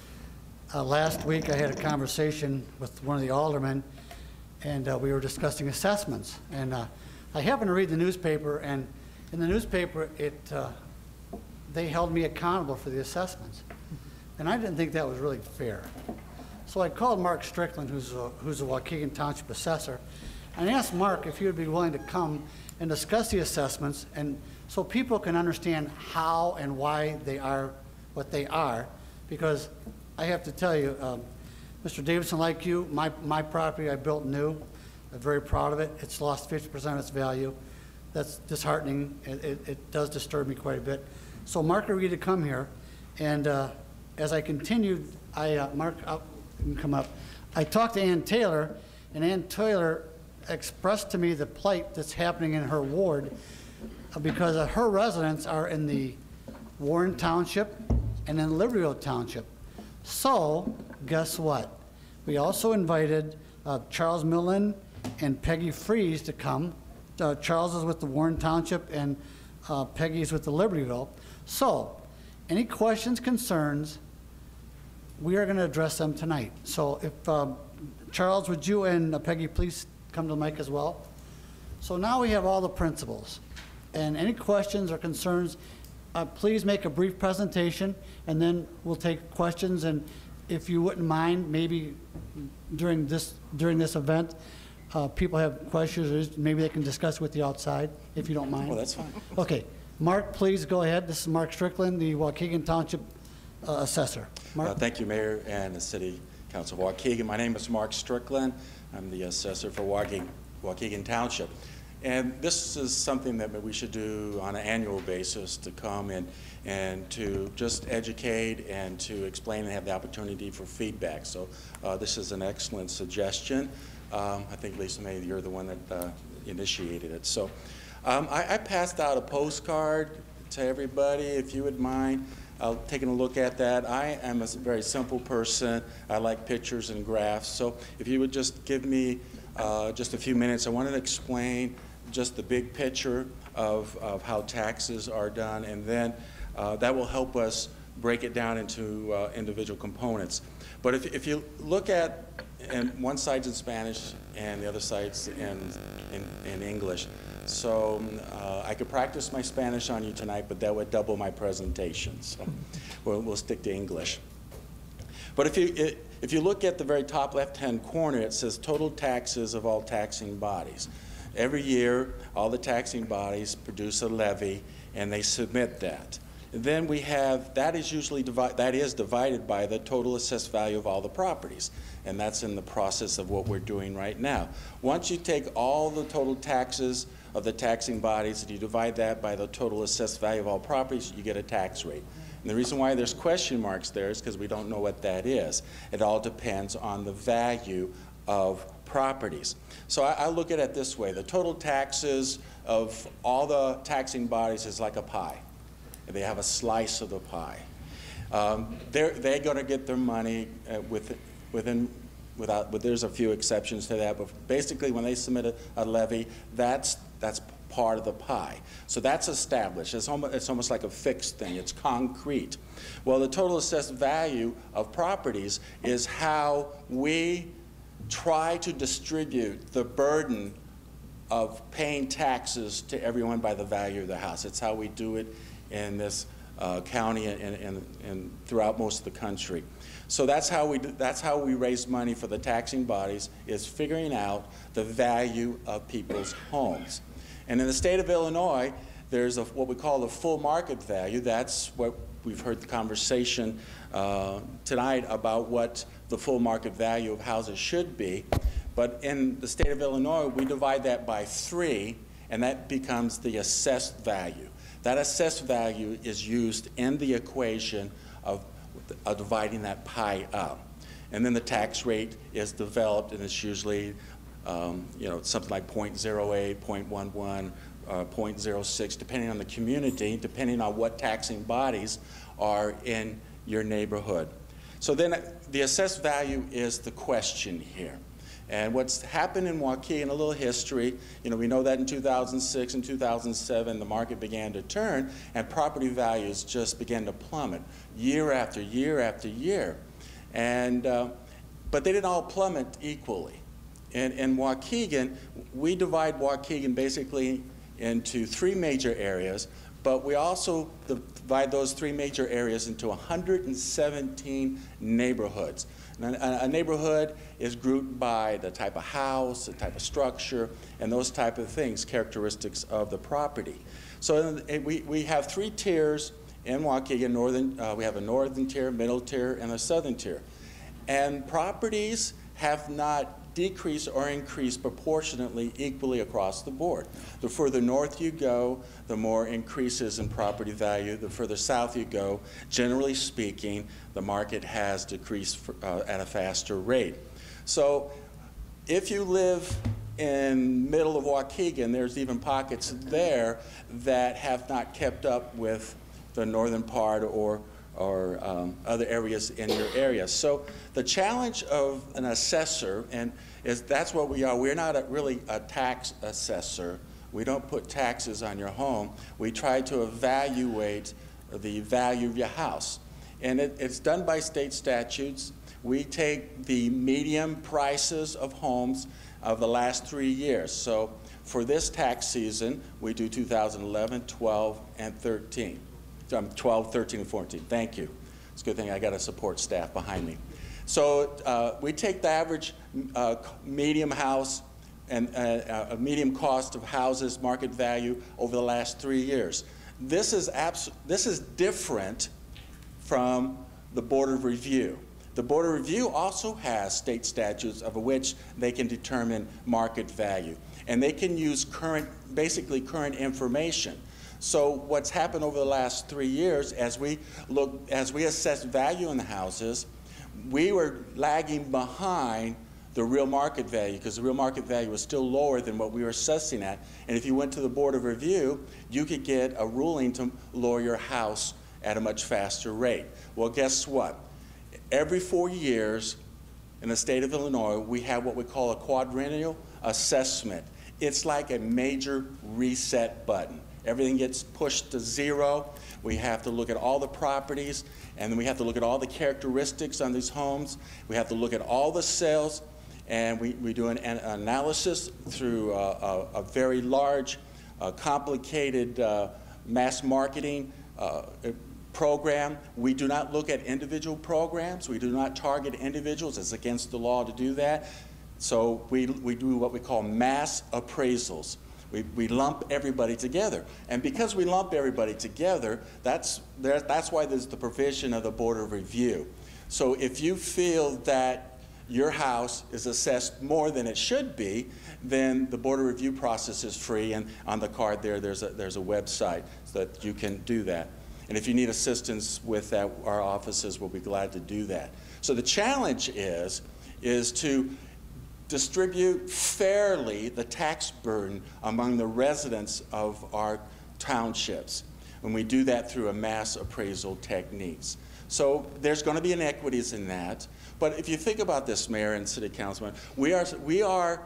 Uh, last week, I had a conversation with one of the aldermen, and uh, we were discussing assessments. And uh, I happened to read the newspaper, and in the newspaper, it uh, they held me accountable for the assessments. And I didn't think that was really fair. So I called Mark Strickland, who's a, who's a Waukegan Township assessor, and I asked Mark if he would be willing to come and discuss the assessments, and so people can understand how and why they are what they are. Because I have to tell you, um, Mister Davidson, like you, my, my property I built new. I'm very proud of it. It's lost fifty percent of its value. That's disheartening. It, it, it does disturb me quite a bit. So Mark agreed to come here, and uh, as I continued, I, uh, Mark, I'll, you can come up. I talked to Ann Taylor, and Ann Taylor expressed to me the plight that's happening in her ward uh, because uh, her residents are in the Warren Township and in Libertyville Township. So, guess what? We also invited uh, Charles Millen and Peggy Freeze to come. Uh, Charles is with the Warren Township, and uh, Peggy is with the Libertyville. So, any questions, concerns, we are going to address them tonight. So, if um, Charles, would you and uh, Peggy please come to the mic as well? So now we have all the principals. And any questions or concerns, uh, please make a brief presentation, and then we'll take questions. And if you wouldn't mind, maybe during this during this event, uh, people have questions, or maybe they can discuss with you outside, if you don't mind. Well, that's fine. Okay. Mark, please go ahead. This is Mark Strickland, the Waukegan Township uh, assessor. Mark? Uh, thank you, Mayor and the City Council of Waukegan. My name is Mark Strickland. I'm the assessor for Waukegan, Waukegan Township. And this is something that we should do on an annual basis, to come in and to just educate and to explain and have the opportunity for feedback. So uh, this is an excellent suggestion. Um, I think, Lisa May, you're the one that uh, initiated it. So um, I, I passed out a postcard to everybody, if you would mind uh, taking a look at that. I am a very simple person. I like pictures and graphs. So if you would just give me uh, just a few minutes, I wanted to explain just the big picture of, of how taxes are done, and then uh, that will help us break it down into uh, individual components. But if, if you look at, and one side's in Spanish and the other side's in, in, in English. So uh, I could practice my Spanish on you tonight, but that would double my presentation. So we'll, we'll stick to English. But if you, if you look at the very top left-hand corner, it says total taxes of all taxing bodies. Every year, all the taxing bodies produce a levy, and they submit that. And then we have, that is usually divided, that is divided by the total assessed value of all the properties. And that's in the process of what we're doing right now. Once you take all the total taxes of the taxing bodies and you divide that by the total assessed value of all properties, you get a tax rate. And the reason why there's question marks there is because we don't know what that is. It all depends on the value of properties. So I, I look at it this way. The total taxes of all the taxing bodies is like a pie. They have a slice of the pie. Um, they're they're going to get their money uh, with, within, without, but there's a few exceptions to that, but basically when they submit a, a levy, that's, that's part of the pie. So that's established. It's almost, it's almost like a fixed thing. It's concrete. Well, the total assessed value of properties is how we try to distribute the burden of paying taxes to everyone by the value of the house. It's how we do it in this uh, county and, and, and throughout most of the country. So that's how we do, that's how we raise money for the taxing bodies, is figuring out the value of people's homes. And in the state of Illinois, there's a, what we call the full market value. That's what we've heard the conversation uh, tonight about what the full market value of houses should be. But in the state of Illinois, we divide that by three, and that becomes the assessed value. That assessed value is used in the equation of, of dividing that pie up. And then the tax rate is developed, and it's usually um, you know, something like zero point zero eight, zero point one one, uh, zero point zero six, depending on the community, depending on what taxing bodies are in your neighborhood. So then the assessed value is the question here. And what's happened in Waukegan, a little history, you know, we know that in two thousand six and two thousand seven, the market began to turn, and property values just began to plummet year after year after year. And, uh, but they didn't all plummet equally. In, in Waukegan, we divide Waukegan basically into three major areas, but we also divide those three major areas into one hundred seventeen neighborhoods. A, a neighborhood is grouped by the type of house, the type of structure, and those type of things, characteristics of the property. So we, we have three tiers in Waukegan. Northern, uh, we have a northern tier, middle tier, and a southern tier. And properties have not decrease or increase proportionately equally across the board. The further north you go, the more increases in property value. The further south you go, generally speaking, the market has decreased for, uh, at a faster rate. So if you live in middle of Waukegan, there's even pockets there that have not kept up with the northern part or or um, other areas in your area. So the challenge of an assessor, and is that's what we are. We're not a, really a tax assessor. We don't put taxes on your home. We try to evaluate the value of your house. And it, it's done by state statutes. We take the median prices of homes of the last three years. So for this tax season, we do two thousand eleven, twelve, and thirteen. Um, twelve, thirteen, and fourteen. Thank you. It's a good thing I got a support staff behind me. So uh, we take the average uh, medium house and uh, a medium cost of houses, market value over the last three years. This is abs this is different from the Board of Review. The Board of Review also has state statutes of which they can determine market value, and they can use current, basically current information. So what's happened over the last three years, as we look, as we assess value in the houses, we were lagging behind the real market value because the real market value was still lower than what we were assessing at. And if you went to the Board of Review, you could get a ruling to lower your house at a much faster rate. Well, guess what? Every four years in the state of Illinois, we have what we call a quadrennial assessment. It's like a major reset button. Everything gets pushed to zero. We have to look at all the properties, and then we have to look at all the characteristics on these homes. We have to look at all the sales, and we, we do an, an analysis through a, a, a very large, uh, complicated uh, mass marketing uh, program. We do not look at individual programs. We do not target individuals. It's against the law to do that. So we, we do what we call mass appraisals. We, we lump everybody together. And because we lump everybody together, that's, there, that's why there's the provision of the Board of Review. So if you feel that your house is assessed more than it should be, then the Board of Review process is free, and on the card there, there's a, there's a website so that you can do that. And if you need assistance with that, our offices will be glad to do that. So the challenge is, is to distribute fairly the tax burden among the residents of our townships. When we do that through a mass appraisal techniques. So there's going to be inequities in that. But if you think about this, Mayor and City Councilman, we are, we are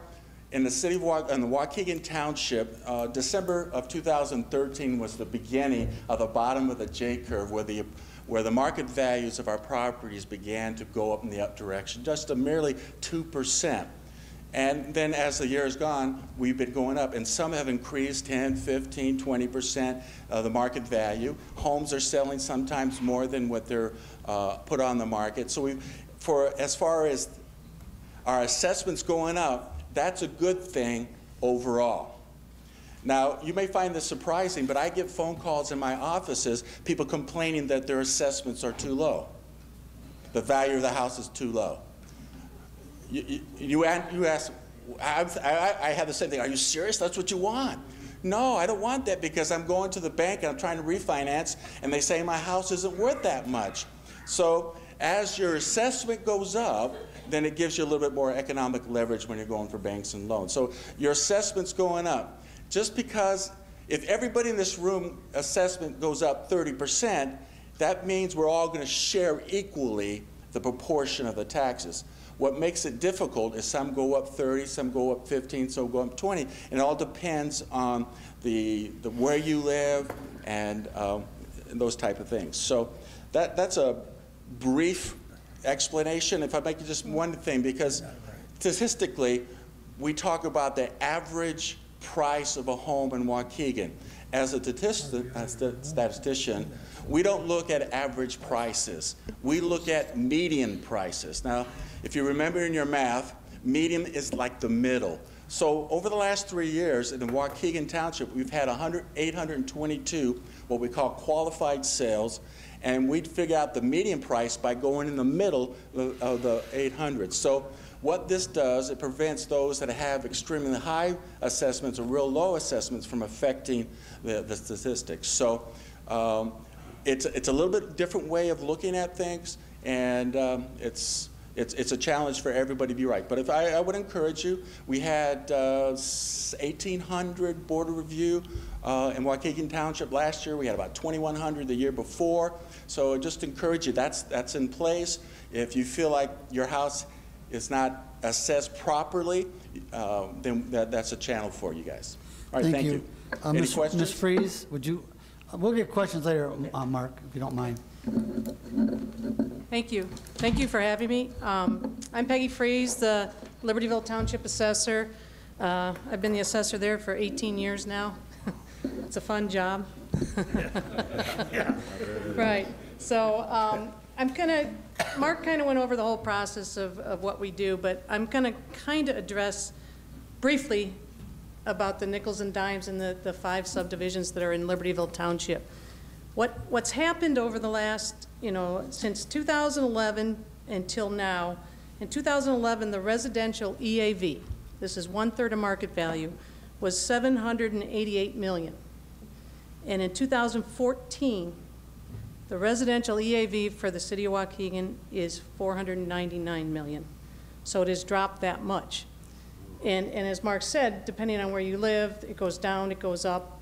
in the city of Wa- in the Waukegan Township, uh, December of two thousand thirteen was the beginning of the bottom of the J curve, where the where the market values of our properties began to go up in the up direction, just a merely two percent. And then as the year has gone, we've been going up, and some have increased ten, fifteen, twenty percent of the market value. Homes are selling sometimes more than what they're uh, put on the market. So we, for as far as our assessments going up, that's a good thing overall. Now, you may find this surprising, but I get phone calls in my offices, people complaining that their assessments are too low. The value of the house is too low. You, you, you ask, I, I, I have the same thing, are you serious? That's what you want? No, I don't want that, because I'm going to the bank and I'm trying to refinance, and they say my house isn't worth that much. So as your assessment goes up, then it gives you a little bit more economic leverage when you're going for banks and loans. So your assessment's going up. Just because if everybody in this room assessment goes up thirty percent, that means we're all going to share equally the proportion of the taxes. What makes it difficult is some go up thirty, some go up fifteen, some go up twenty. And it all depends on the, the where you live and, um, and those type of things. So that, that's a brief explanation. If I make just one thing, because statistically, we talk about the average price of a home in Waukegan. As a statistician, we don't look at average prices. We look at median prices. Now, if you remember in your math, median is like the middle. So over the last three years in the Waukegan Township, we've had eight hundred twenty-two what we call qualified sales, and we'd figure out the median price by going in the middle of the eight hundred. So what this does, it prevents those that have extremely high assessments or real low assessments from affecting the, the statistics. So um, it's, it's a little bit different way of looking at things, and um, it's, it's, it's a challenge for everybody to be right. But if I, I would encourage you, we had uh, eighteen hundred border review uh, in Waukegan Township last year. We had about twenty-one hundred the year before. So I just encourage you, that's, that's in place. If you feel like your house is not assessed properly, uh, then that, that's a channel for you guys. All right, Thank, thank you. you. Uh, Any Miz questions? Miz Freeze, would you, uh, we'll get questions later, uh, Mark, if you don't mind. Thank you. Thank you for having me. Um, I'm Peggy Freeze, the Libertyville Township Assessor. Uh, I've been the assessor there for eighteen years now. It's a fun job. Yeah. Right. So um, I'm going to, Mark kind of went over the whole process of, of what we do, but I'm going to kind of address briefly about the nickels and dimes and the, the five subdivisions that are in Libertyville Township. What, what's happened over the last, you know, since two thousand eleven until now, in two thousand eleven, the residential E A V, this is one-third of market value, was seven hundred eighty-eight million dollars. And in two thousand fourteen, the residential E A V for the city of Waukegan is four hundred ninety-nine million dollars. So it has dropped that much. And, and as Mark said, depending on where you live, it goes down, it goes up.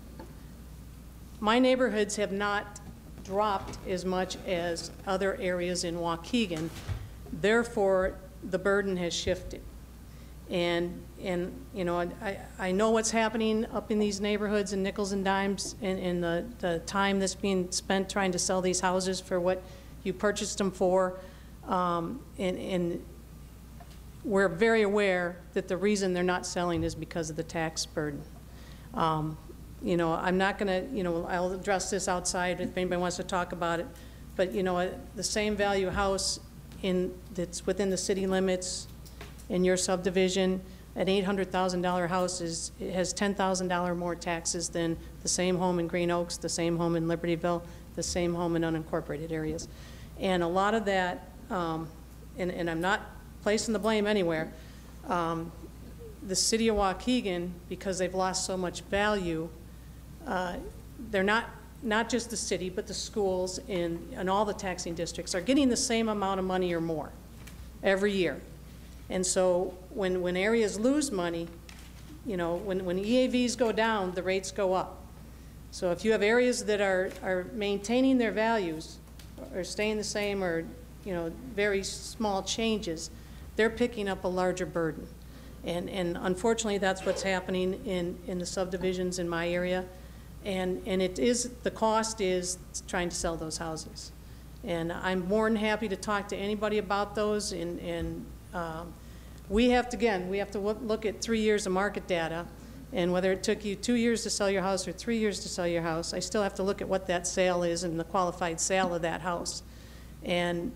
My neighborhoods have not dropped as much as other areas in Waukegan. Therefore, the burden has shifted. And, and you know, I, I know what's happening up in these neighborhoods and nickels and dimes, and, and the, the time that's being spent trying to sell these houses for what you purchased them for. Um, and, and we're very aware that the reason they're not selling is because of the tax burden. Um, you know, I'm not going to, you know, I'll address this outside if anybody wants to talk about it. But, you know, the same value house in, that's within the city limits in your subdivision, an eight hundred thousand dollar house is, it has ten thousand dollars more taxes than the same home in Green Oaks, the same home in Libertyville, the same home in unincorporated areas. And a lot of that, um, and, and I'm not placing the blame anywhere, um, the city of Waukegan, because they've lost so much value, uh, they're not, not just the city, but the schools and, and all the taxing districts are getting the same amount of money or more every year. And so when, when areas lose money, you know, when, when E A Vs go down, the rates go up. So if you have areas that are, are maintaining their values or staying the same or, you know, very small changes, they're picking up a larger burden. And, and unfortunately, that's what's happening in, in the subdivisions in my area. And, and it is, the cost is trying to sell those houses. And I'm more than happy to talk to anybody about those. And, and um, we have to, again, we have to look at three years of market data. And whether it took you two years to sell your house or three years to sell your house, I still have to look at what that sale is and the qualified sale of that house. And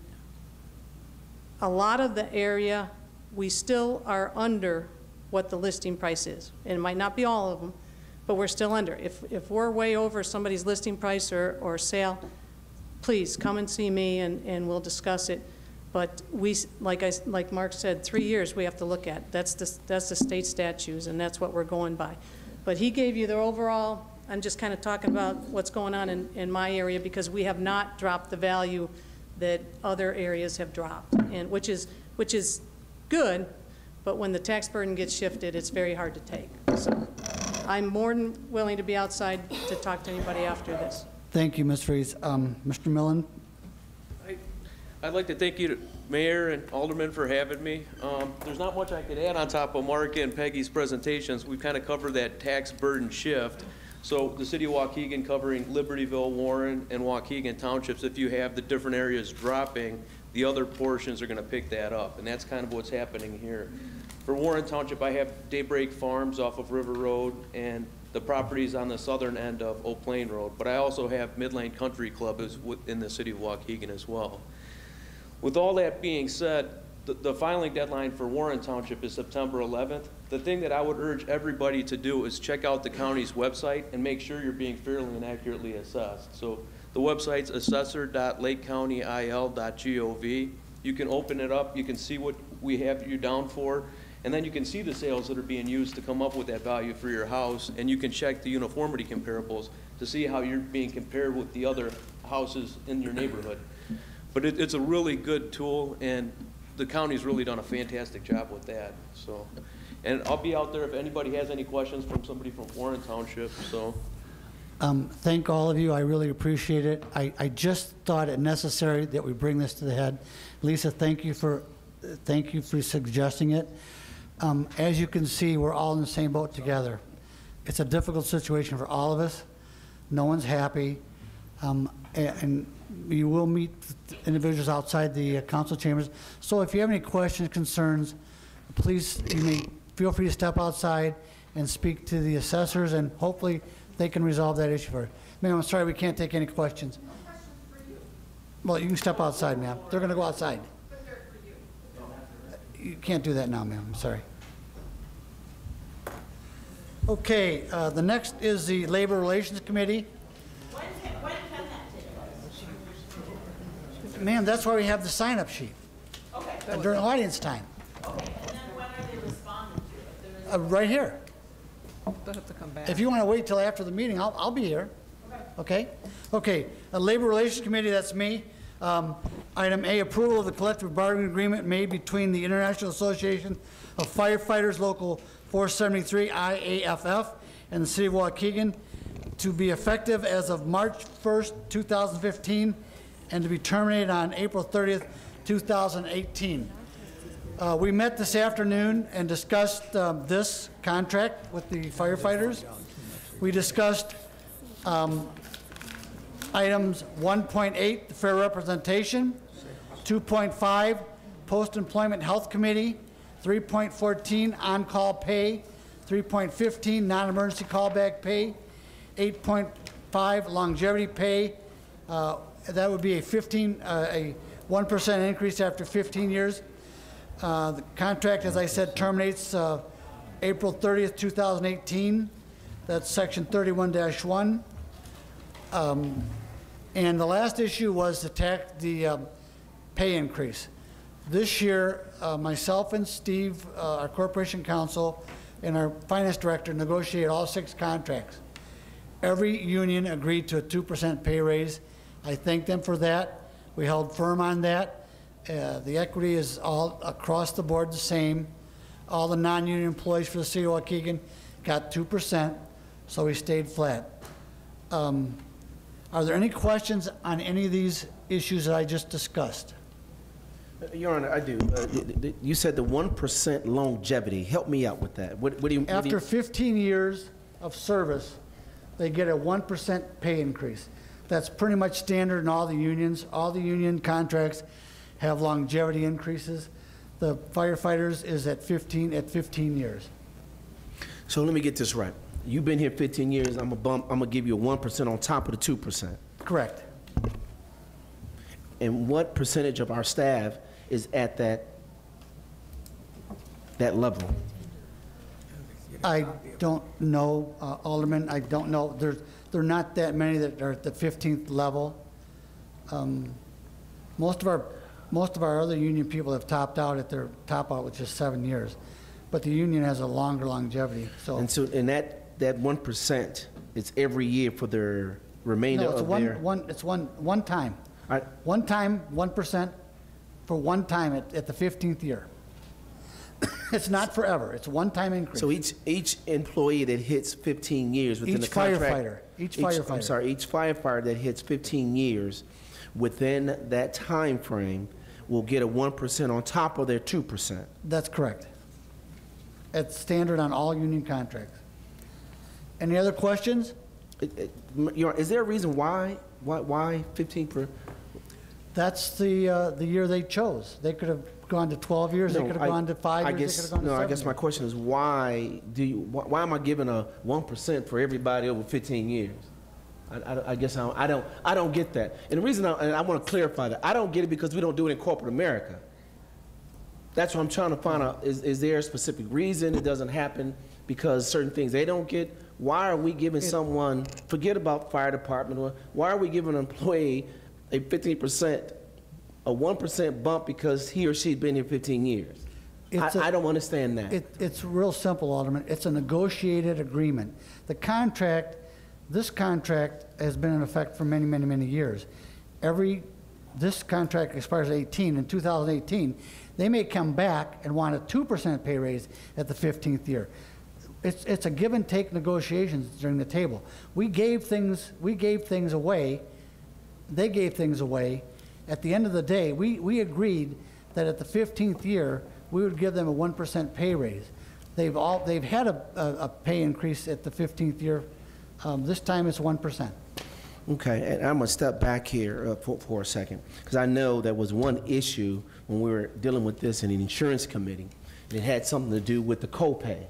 a lot of the area, we still are under what the listing price is. And it might not be all of them, but we're still under. If, if we're way over somebody's listing price or, or sale, please come and see me and, and we'll discuss it. But we, like, I, like Mark said, three years we have to look at. That's the, that's the state statutes, and that's what we're going by. But he gave you the overall. I'm just kind of talking about what's going on in, in my area, because we have not dropped the value that other areas have dropped, and which is, which is good, but when the tax burden gets shifted, it's very hard to take. So I'm more than willing to be outside to talk to anybody after this. Thank you, Miz Freeze. Um, Mister Millen? I'd like to thank you, Mayor and Alderman, for having me. Um, there's not much I could add on top of Mark and Peggy's presentations. We've kind of covered that tax burden shift. So the city of Waukegan covering Libertyville, Warren, and Waukegan townships, if you have the different areas dropping, the other portions are going to pick that up. And that's kind of what's happening here. For Warren Township, I have Daybreak Farms off of River Road and the properties on the southern end of Oak Plain Road. But I also have Midland Country Club is in the city of Waukegan as well. With all that being said, the, the filing deadline for Warren Township is September eleventh. The thing that I would urge everybody to do is check out the county's website and make sure you're being fairly and accurately assessed. So the website's assessor dot lake county I L dot gov. You can open it up, you can see what we have you down for, and then you can see the sales that are being used to come up with that value for your house, and you can check the uniformity comparables to see how you're being compared with the other houses in your neighborhood. But it, it's a really good tool, and the county's really done a fantastic job with that. So, and I'll be out there if anybody has any questions from somebody from Warren Township. So, Um, thank all of you. I really appreciate it. I, I just thought it necessary that we bring this to the head. Lisa, thank you for thank you for suggesting it. Um, as you can see, we're all in the same boat together. It's a difficult situation for all of us. No one's happy, um, and, and you will meet individuals outside the uh, council chambers. So if you have any questions, concerns, please, you may feel free to step outside and speak to the assessors, and hopefully they can resolve that issue for you. Ma'am, I'm sorry, we can't take any questions. No questions for you. Well, you can step outside, ma'am. They're going to go outside. But they're for you. You can't do that now, ma'am. I'm sorry. Okay, uh, the next is the Labor Relations Committee. Ma'am, that's why we have the sign-up sheet. Okay. Uh, during audience time. Okay, and then when are they responding to it? There is Uh, right here. They'll have to come back. If you want to wait till after the meeting, I'll, I'll be here. Okay? Okay, a Labor Relations Committee, that's me. Um, item A, approval of the collective bargaining agreement made between the International Association of Firefighters Local four seventy-three, I A F F, and the City of Waukegan to be effective as of March first, two thousand fifteen, and to be terminated on April thirtieth, two thousand eighteen. Uh, we met this afternoon and discussed um, this contract with the firefighters. We discussed um, items one point eight, the fair representation, two point five, post-employment health committee, three point fourteen, on-call pay, three point fifteen, non-emergency callback pay, eight point five, longevity pay. Uh, that would be a fifteen, uh, a one percent increase after fifteen years. Uh, the contract, as I said, terminates uh, April thirtieth, two thousand eighteen. That's section thirty-one dash one. Um, and the last issue was the tax, the uh, pay increase. This year, uh, myself and Steve, uh, our corporation counsel, and our finance director negotiated all six contracts. Every union agreed to a two percent pay raise. I thank them for that. We held firm on that. Uh, the equity is all across the board the same. All the non-union employees for the city of Waukegan got two percent, so we stayed flat. Um, are there any questions on any of these issues that I just discussed? Your Honor, I do. Uh, th- th- You said the one percent longevity. Help me out with that. What what do you? what do you- After fifteen years of service, they get a one percent pay increase. That's pretty much standard in all the unions. All the union contracts have longevity increases. The firefighters is at fifteen, at fifteen years. So let me get this right. You've been here fifteen years, I'm gonna bump, I'm gonna give you a one percent on top of the two percent. Correct. And what percentage of our staff is at that, that level? I don't know, uh, Alderman, I don't know. There's, there are not that many that are at the fifteenth level. Um, Most of our, most of our other union people have topped out at their top out, which is seven years. But the union has a longer longevity, so. And so, and that, that one percent, it's every year for their remainder No, it's of one, their. one, it's one, one time. I- One time, one percent for one time at, at the fifteenth year. It's not forever, it's one-time increase. So each, each employee that hits fifteen years within Each the contract. firefighter, each I'm firefighter. sorry, each firefighter that hits fifteen years within that time frame will get a one percent on top of their two percent. That's correct. It's standard on all union contracts. Any other questions? It- it- Your- Is there a reason why, why, why fifteen per? That's the, uh, the year they chose. They could have gone to twelve years, they No, could have I- gone to five I years, they guess- could have gone to No, I seven guess my years. question is why do you, why, why am I giving a one percent for everybody over fifteen years? I, I, I guess I don't, I don't, I don't get that. And the reason I, and I want to clarify that, I don't get it because we don't do it in corporate America. That's what I'm trying to find out. Is, is there a specific reason it doesn't happen because certain things they don't get? Why are we giving someone, forget about fire department, or why are we giving an employee a fifteen percent, a one percent bump because he or she's been here fifteen years? It's I a- I don't understand that. It, it's real simple, Alderman. It's a negotiated agreement. The contract, this contract has been in effect for many, many, many years. Every, this contract expires eighteen, in two thousand eighteen, they may come back and want a two percent pay raise at the fifteenth year. It's, it's a give and take negotiations during the table. We gave things, we gave things away, they gave things away. At the end of the day, we, we agreed that at the fifteenth year, we would give them a one percent pay raise. They've all, they've had a, a, a pay increase at the fifteenth year. Um, this time it's one percent. Okay, and I'm gonna step back here uh, for, for a second, because I know there was one issue when we were dealing with this in the insurance committee, and it had something to do with the copay.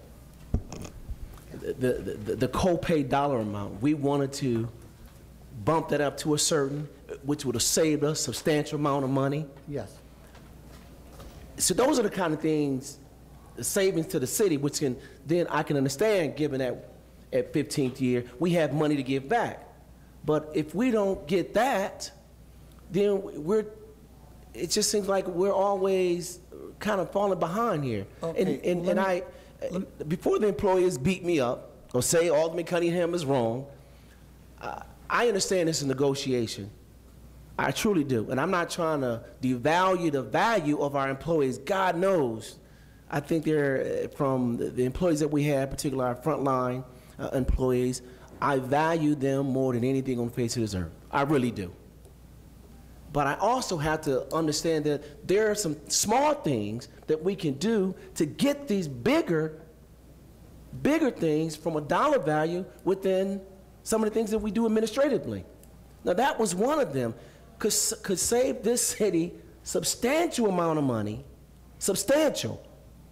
The, the, the copay dollar amount, we wanted to bump that up to a certain, which would have saved us a substantial amount of money. Yes. So those are the kind of things, the savings to the city, which can, then I can understand, given that at fifteenth year, we have money to give back. But if we don't get that, then we're, it just seems like we're always kind of falling behind here. Okay, And, and, let and me- I, before the employers beat me up or say Alderman Cunningham is wrong, I, I understand it's a negotiation. I truly do. And I'm not trying to devalue the value of our employees. God knows. I think they're, uh, from the, the employees that we have, particularly our frontline uh, employees, I value them more than anything on the face of this earth. I really do. But I also have to understand that there are some small things that we can do to get these bigger, bigger things from a dollar value within some of the things that we do administratively. Now that was one of them. Could, could save this city substantial amount of money, substantial,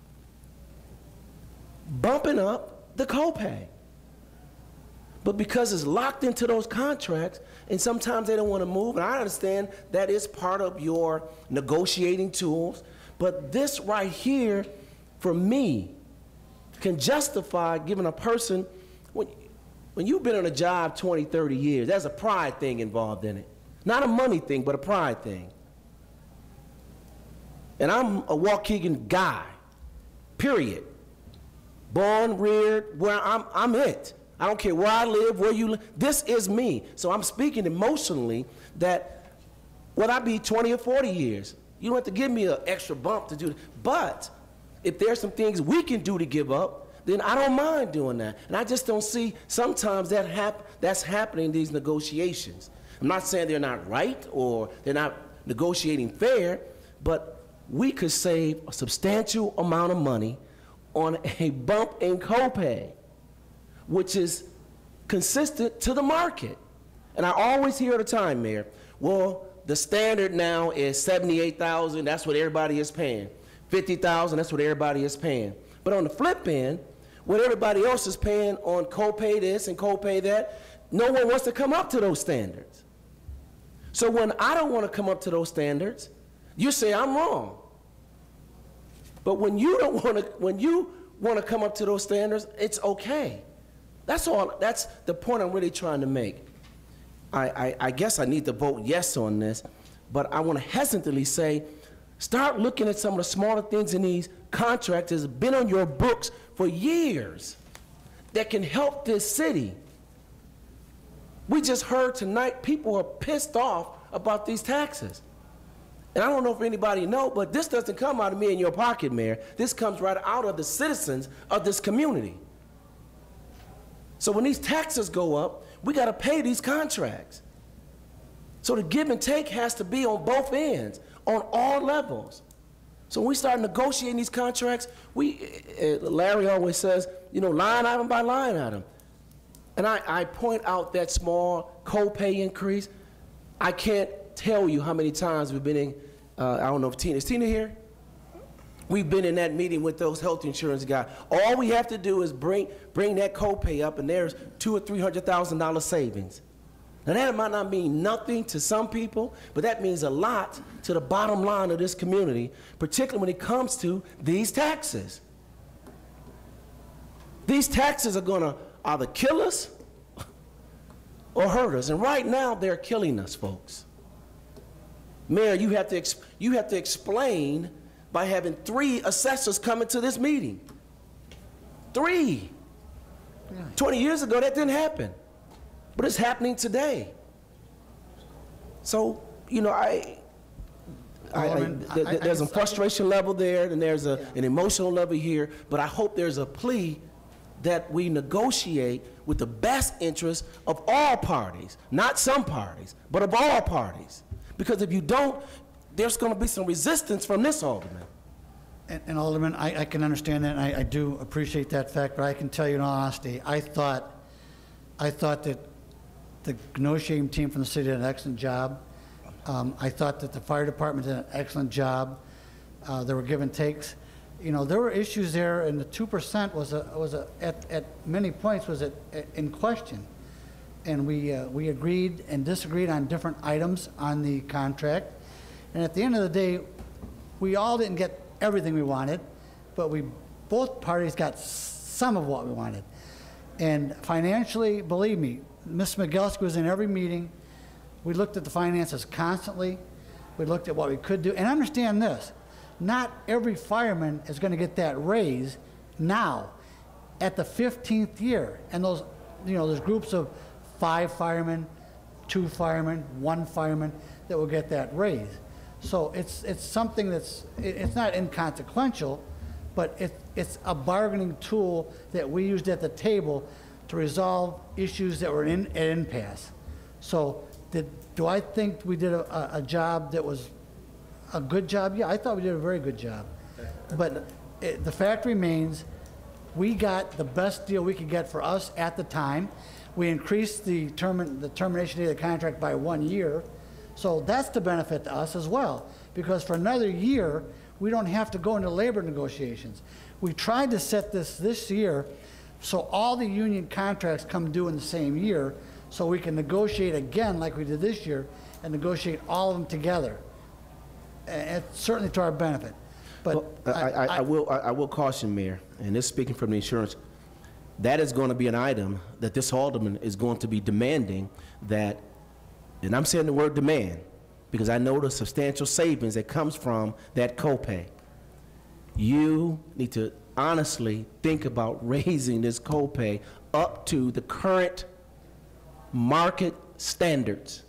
bumping up the copay. But because it's locked into those contracts, and sometimes they don't want to move, and I understand that is part of your negotiating tools, but this right here, for me, can justify giving a person, when, when you've been on a job twenty, thirty years, there's a pride thing involved in it. Not a money thing, but a pride thing. And I'm a Waukegan guy, period. Born, reared, where I'm, I'm it. I don't care where I live, where you live. This is me. So I'm speaking emotionally that whether I be twenty or forty years, you don't have to give me an extra bump to do it. But if there's some things we can do to give up, then I don't mind doing that. And I just don't see sometimes that hap that's happening in these negotiations. I'm not saying they're not right or they're not negotiating fair, but we could save a substantial amount of money on a bump in copay, which is consistent to the market. And I always hear at the time, Mayor, well, the standard now is seventy-eight thousand dollars, that's what everybody is paying. fifty thousand dollars, that's what everybody is paying. But on the flip end, what everybody else is paying on copay this and copay that, no one wants to come up to those standards. So when I don't want to come up to those standards, you say I'm wrong. But when you don't want to, when you want to come up to those standards, it's okay. That's all. That's the point I'm really trying to make. I, I, I guess I need to vote yes on this, but I want to hesitantly say, start looking at some of the smaller things in these contracts that have been on your books for years that can help this city. We just heard tonight people are pissed off about these taxes. And I don't know if anybody knows, but this doesn't come out of me in your pocket, Mayor. This comes right out of the citizens of this community. So when these taxes go up, we got to pay these contracts. So the give and take has to be on both ends, on all levels. So when we start negotiating these contracts, we, uh, Larry always says, you know, line item by line item. And I, I point out that small copay increase. I can't tell you how many times we've been in, uh, I don't know if Tina, is Tina here? We've been in that meeting with those health insurance guys. All we have to do is bring, bring that copay up, and there's two or three hundred thousand dollar savings. Now that might not mean nothing to some people, but that means a lot to the bottom line of this community, particularly when it comes to these taxes. These taxes are gonna either kill us or hurt us, and right now they're killing us, folks. Mayor, you have to, ex you have to explain by having three assessors coming to this meeting. Three. twenty years ago, that didn't happen. But it's happening today. So, you know, I, I, I, th th there's a frustration level there, and there's a, an emotional level here, but I hope there's a plea that we negotiate with the best interest of all parties, not some parties, but of all parties. Because if you don't, there's going to be some resistance from this alderman. And, and Alderman, I, I can understand that, and I, I do appreciate that fact, but I can tell you in all honesty, I thought, I thought that the negotiating team from the city did an excellent job. Um, I thought that the fire department did an excellent job. Uh, there were give and takes. You know, there were issues there, and the two percent was a, was a, at, at many points was at, in question. And we, uh, we agreed and disagreed on different items on the contract. And at the end of the day, we all didn't get everything we wanted, but we, both parties got some of what we wanted. And financially, believe me, Miz Smigelski was in every meeting. We looked at the finances constantly. We looked at what we could do. And understand this, not every fireman is going to get that raise now at the fifteenth year. And those, you know, there's groups of five firemen, two firemen, one fireman that will get that raise. So it's, it's something that's, it, it's not inconsequential, but it, it's a bargaining tool that we used at the table to resolve issues that were in at impasse. So did, do I think we did a, a job that was a good job? Yeah, I thought we did a very good job. But it, the fact remains, we got the best deal we could get for us at the time. We increased the, term, the termination date of the contract by one year. So that's the benefit to us as well, because for another year, we don't have to go into labor negotiations. We tried to set this this year so all the union contracts come due in the same year, so we can negotiate again like we did this year and negotiate all of them together. And it's certainly to our benefit. But well, I, I, I, I, will, I, I will caution, Mayor, and this speaking from the insurance, that is going to be an item that this alderman is going to be demanding that, and I'm saying the word demand, because I know the substantial savings that comes from that copay. You need to honestly think about raising this copay up to the current market standards.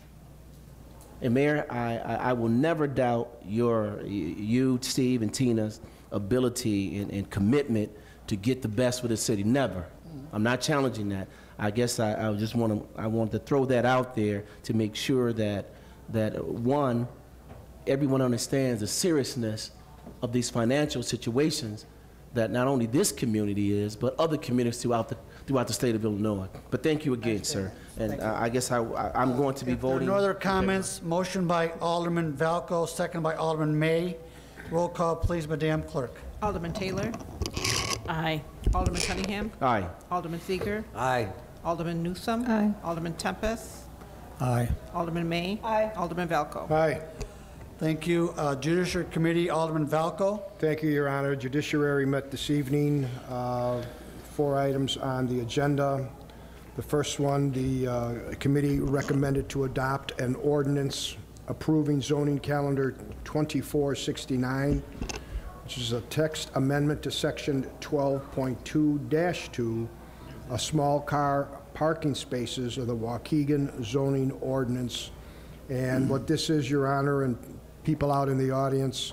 And Mayor, I, I, I will never doubt your, you, Steve, and Tina's ability and, and commitment to get the best for the city. Never. I'm not challenging that. I guess I, I just want to, I want to throw that out there to make sure that, that one, everyone understands the seriousness of these financial situations that not only this community is, but other communities throughout the, throughout the state of Illinois. But thank you again, sir. And I I guess I, I- I'm going to be If there are voting. no other comments, motion by Alderman Valco, second by Alderman May. Roll call, please, Madam Clerk. Alderman Taylor. Aye. Alderman Cunningham. Aye. Alderman Seager. Aye. Alderman Newsome. Aye. Alderman Tempest. Aye. Alderman May. Aye. Alderman Valco. Aye. Thank you. Uh, Judiciary Committee, Alderman Valco. Thank you, Your Honor. Judiciary met this evening. Uh, Four items on the agenda. The first one, the uh, committee recommended to adopt an ordinance approving zoning calendar twenty-four sixty-nine, which is a text amendment to section twelve point two dash two, a small car parking spaces of the Waukegan zoning ordinance. And what this is, Your Honor, and people out in the audience,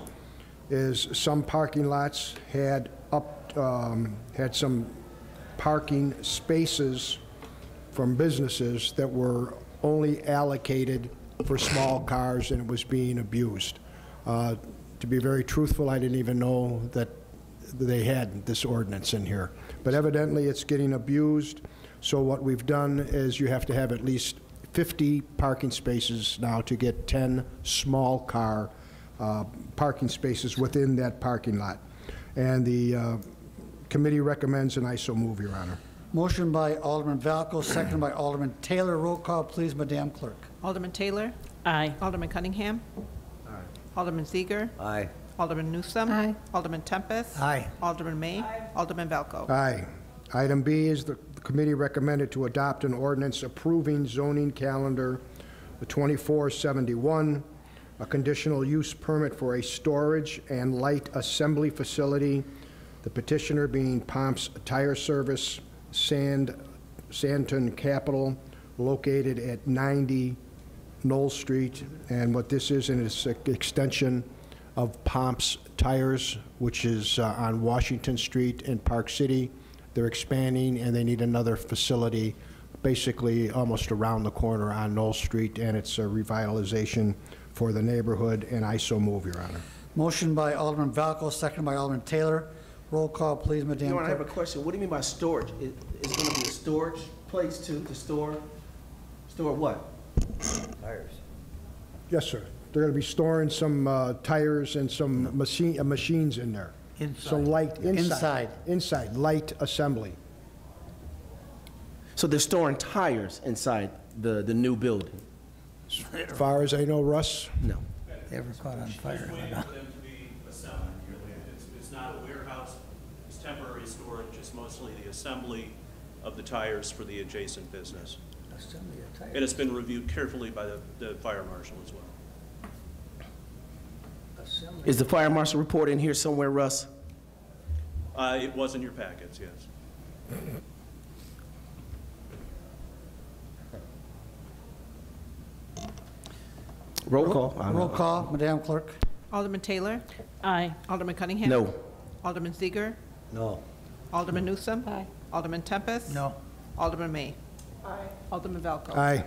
is some parking lots had up, um, had some parking spaces from businesses that were only allocated for small cars, and it was being abused. Uh, To be very truthful, I didn't even know that they had this ordinance in here. But evidently, it's getting abused, so what we've done is you have to have at least fifty parking spaces now to get ten small car uh, parking spaces within that parking lot. And the uh, committee recommends, and I so move, Your Honor. Motion by Alderman Valco, second by Alderman Taylor. Roll call, please, Madam Clerk. Alderman Taylor. Aye. Alderman Cunningham. Aye. Alderman Seager. Aye. Alderman Newsome. Aye. Alderman Tempest. Aye. Alderman May. Alderman Valco. Aye. Item B is the the committee recommended to adopt an ordinance approving zoning calendar twenty-four seventy-one, a conditional use permit for a storage and light assembly facility, the petitioner being Pomps Tire Service, Sand, Santon Capital, located at ninety Knoll Street. And what this is, and it's an extension of Pomps Tires, which is uh, on Washington Street in Park City. They're expanding, and they need another facility, basically almost around the corner on Knoll Street, and it's a revitalization for the neighborhood, and I so move, Your Honor. Motion by Alderman Valco, second by Alderman Taylor. Roll call, please, Madam Your Honor, I have a Clerk. question. What do you mean by storage? Is it going to be a storage place to, to store, store what? Tires. Yes, sir. They're going to be storing some uh, tires and some machine, uh, machines in there. Inside. Some light, inside. Inside. Inside, light assembly. So they're storing tires inside the, the new building? As far as I know, Russ? No. Ever caught on fire? Just waiting for them to be assembled. It's, it's not a warehouse, it's temporary storage, it's mostly the assembly of the tires for the adjacent business. Assembly of tires. And it's been reviewed carefully by the, the fire marshal as well. Is the fire marshal report in here somewhere, Russ? Uh, it was in your packets, yes. Roll call. Roll call, Madam Clerk. Alderman Taylor. Aye. Alderman Cunningham. No. Alderman Seager. No. Alderman Newsome. Aye. Alderman Tempest. No. Alderman May. Aye. Alderman Valco. Aye.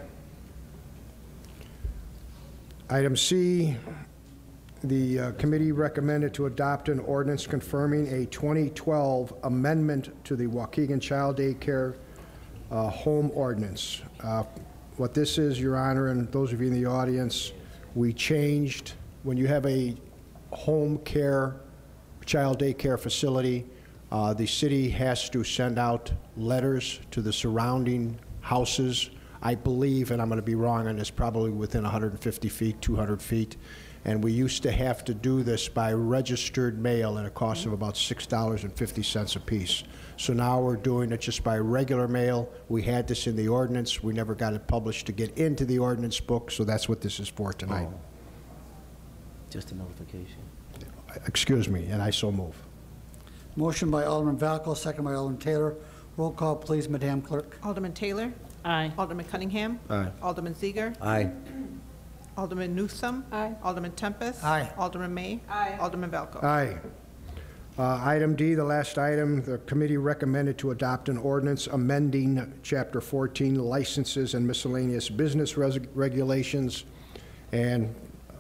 Item C, the uh, committee recommended to adopt an ordinance confirming a twenty twelve amendment to the Waukegan Child Daycare uh, Home Ordinance. Uh, What this is, Your Honor, and those of you in the audience, we changed, when you have a home care, child daycare facility, uh, the city has to send out letters to the surrounding houses. I believe, and I'm going to be wrong on this, probably within one hundred fifty feet, two hundred feet. And we used to have to do this by registered mail at a cost of about six dollars and fifty cents a piece. So now we're doing it just by regular mail. We had this in the ordinance. We never got it published to get into the ordinance book, so that's what this is for tonight. Oh. Just a notification. Excuse me, and I so move. Motion by Alderman Valco, second by Alderman Taylor. Roll call, please, Madam Clerk. Alderman Taylor. Aye. Alderman Cunningham. Aye. Alderman Seager. Aye. Alderman Newsome. Aye. Alderman Tempest. Aye. Alderman May. Aye. Alderman Valco. Aye. Uh, Item D, the last item, the committee recommended to adopt an ordinance amending Chapter fourteen, licenses and miscellaneous business res- regulations. And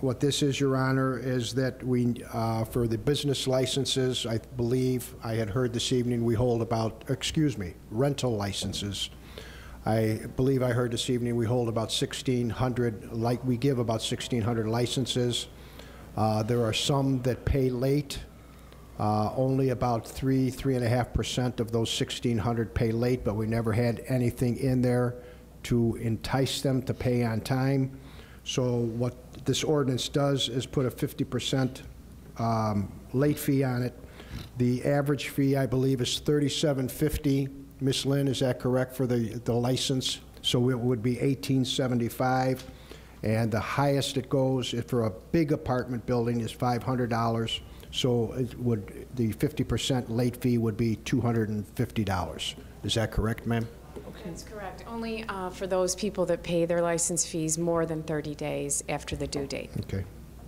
What this is, Your Honor, is that we, uh, for the business licenses, I believe, I had heard this evening, we hold about, excuse me, rental licenses. I believe I heard this evening we hold about sixteen hundred, like, we give about sixteen hundred licenses. Uh, There are some that pay late. Uh, Only about three, three and a half percent of those sixteen hundred pay late, but we never had anything in there to entice them to pay on time. So what this ordinance does is put a fifty percent um, late fee on it. The average fee, I believe, is thirty-seven fifty. Miss Lynn, is that correct for the, the license? So it would be eighteen seventy-five. And the highest it goes if for a big apartment building is five hundred dollars. So it would, the fifty percent late fee would be two hundred fifty dollars. Is that correct, ma'am? That's correct. Only uh, for those people that pay their license fees more than thirty days after the due date. Okay.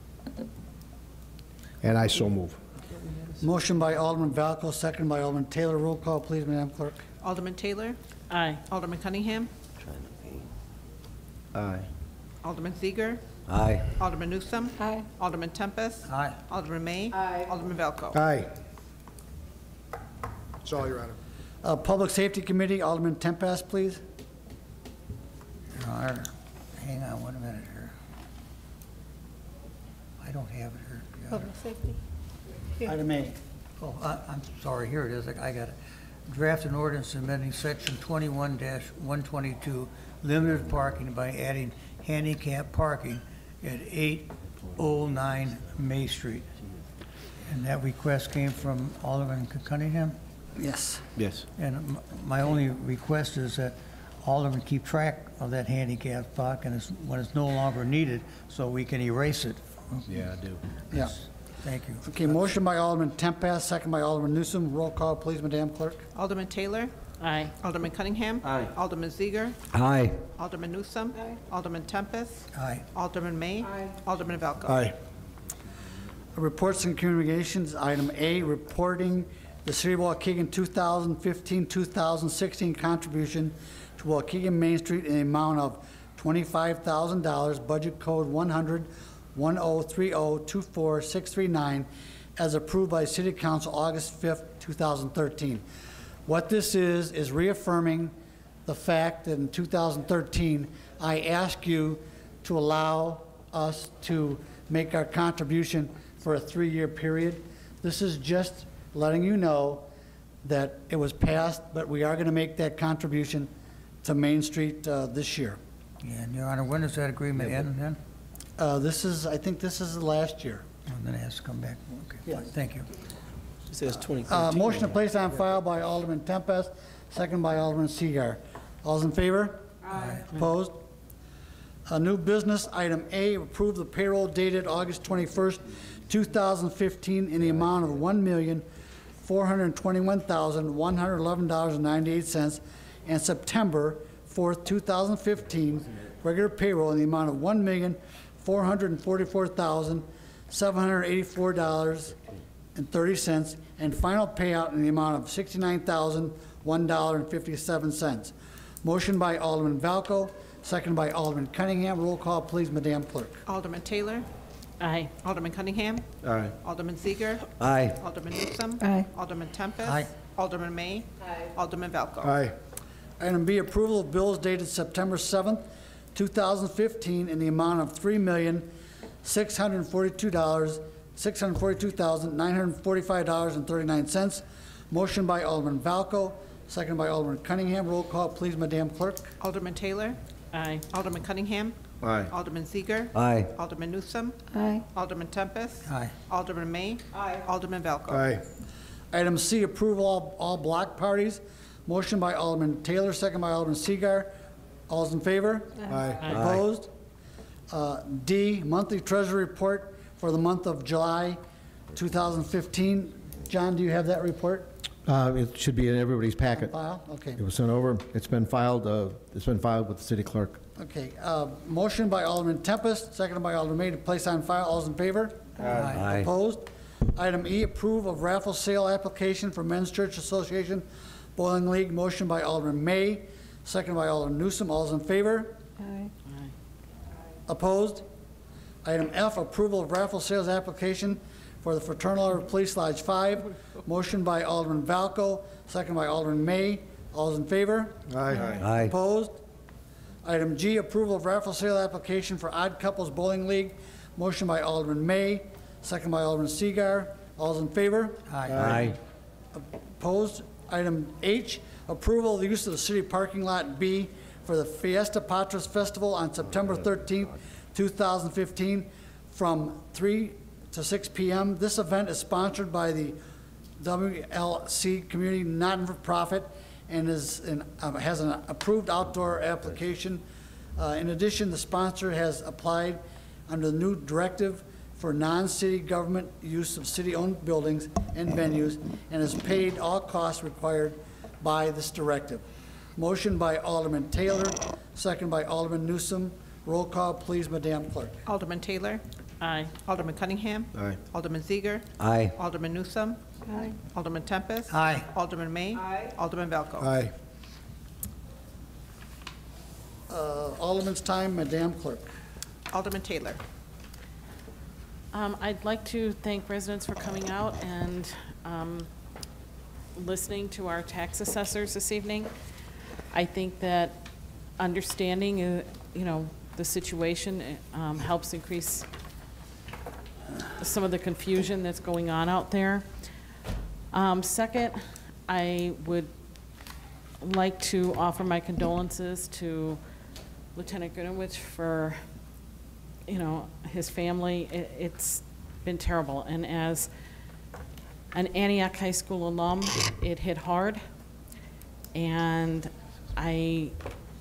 And I so move. Motion by Alderman Valco, second by Alderman Taylor. Roll call, please, Madam Clerk. Alderman Taylor? Aye. Alderman Cunningham? Aye. Alderman Seager? Aye. Alderman Newsome? Aye. Alderman Tempest? Aye. Alderman May? Aye. Alderman Valco? Aye. That's all, Your Honor. Uh, Public Safety Committee, Alderman Tempest, please. Your Honor, hang on one minute here. I don't have it here. Your Honor. Public safety. Here. Item A. Oh, I, I'm sorry, here it is, I I got it. Draft an ordinance amending section twenty-one one twenty-two, limited parking by adding handicap parking at eight oh nine May Street. And that request came from Alderman Cunningham? Yes. Yes. And m- my only request is that Alderman keep track of that handicap spot and it's, when it's no longer needed, so we can erase it. Yeah, I do. Yeah. Thank you. Okay, motion by Alderman Tempest, second by Alderman Newsome. Roll call, please, Madam Clerk. Alderman Taylor? Aye. Alderman Cunningham? Aye. Alderman Seager? Aye. Alderman Newsome? Aye. Alderman Tempest? Aye. Alderman May? Aye. Alderman Valco? Aye. Reports and communications, item A, reporting the City of Waukegan two thousand fifteen two thousand sixteen contribution to Waukegan Main Street in the amount of twenty-five thousand dollars, budget code one hundred one oh three oh two four six three nine, as approved by City Council August fifth, two thousand thirteen. What this is, is reaffirming the fact that in two thousand thirteen, I asked you to allow us to make our contribution for a three-year period. This is just letting you know that it was passed, but we are going to make that contribution to Main Street uh, this year. Yeah, and Your Honor, when does that agreement end then? Uh, This is, I think this is the last year. And then it has to come back. Okay, fine. Yes. Thank you. It says twenty Uh, thirteen. Motion to place on file by Alderman Tempest, second by Alderman Seager. All's in favor? Aye. Opposed? Uh, New business, item A, approve the payroll dated August twenty-first, two thousand fifteen in the amount of one million, four hundred twenty-one thousand, one hundred eleven dollars and ninety-eight cents, and September fourth, two thousand fifteen, regular payroll in the amount of one million, four hundred forty-four thousand, seven hundred eighty-four dollars and thirty cents, and final payout in the amount of sixty-nine thousand, one dollar and fifty-seven cents. Motion by Alderman Valco, second by Alderman Cunningham. Roll call, please, Madam Clerk. Alderman Taylor? Aye. Alderman Cunningham? Aye. Alderman Seager? Aye. Alderman Newsome? Aye. Alderman Tempest? Aye. Alderman May? Aye. Alderman Valco? Aye. Item B, approval of bills dated September seventh, two thousand fifteen, in the amount of three million, six hundred forty-two dollars, six hundred forty-two thousand, nine hundred forty-five dollars and thirty-nine cents. Motion by Alderman Valco, second by Alderman Cunningham. Roll call, please, Madam Clerk. Alderman Taylor? Aye. Alderman Cunningham? Aye. Alderman Seager? Aye. Alderman Newsome? Aye. Alderman Tempest? Aye. Alderman May? Aye. Alderman Valco? Aye. Item C, approval of all block parties. Motion by Alderman Taylor, second by Alderman Seager. All's in favor? Aye. Opposed? Uh, D, monthly treasury report for the month of July two thousand fifteen. John, do you have that report? Uh, It should be in everybody's packet. File? Okay. It was sent over. It's been filed, uh, it's been filed with the city clerk. Okay, uh, motion by Alderman Tempest, seconded by Alderman May to place on file. All's in favor? Aye. Opposed? Item E, approve of raffle sale application for Men's Church Association Bowling League. Motion by Alderman May, seconded by Alderman Newsome. All's in favor? Aye. Opposed? Item F, approval of raffle sales application for the Fraternal Order of Police Lodge five. Motion by Alderman Valco, second by Alderman May. All those in favor? Aye. Aye. Opposed? Item G, approval of raffle sale application for Odd Couples Bowling League. Motion by Alderman May, second by Alderman Seagar. All those in favor? Aye. Opposed? Item H, approval of the use of the city parking lot B for the Fiesta Patras Festival on September thirteenth, two thousand fifteen, from three to six p m This event is sponsored by the W L C Community Not-for-Profit and is in, uh, has an approved outdoor application. Uh, in addition, the sponsor has applied under the new directive for non-city government use of city-owned buildings and venues and has paid all costs required by this directive. Motion by Alderman Taylor, second by Alderman Newsom. Roll call, please, Madam Clerk. Alderman Taylor. Aye. Alderman Cunningham. Aye. Alderman Ziegler. Aye. Alderman Newsom. Aye. Alderman Tempest. Aye. Alderman May. Aye. Alderman Valco. Aye. Uh, Alderman's time, Madam Clerk. Alderman Taylor. Um, I'd like to thank residents for coming out and um, listening to our tax assessors this evening. I think that understanding, uh, you know, the situation um, helps increase some of the confusion that's going on out there. Um, second, I would like to offer my condolences to Lieutenant Grunowich for, you know, his family. It, it's been terrible. And as an Antioch High School alum, it hit hard. And I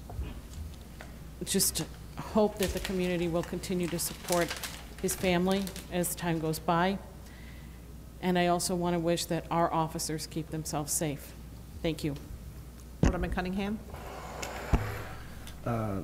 just hope that the community will continue to support his family as time goes by. And I also want to wish that our officers keep themselves safe. Thank you. Alderman Cunningham. Uh,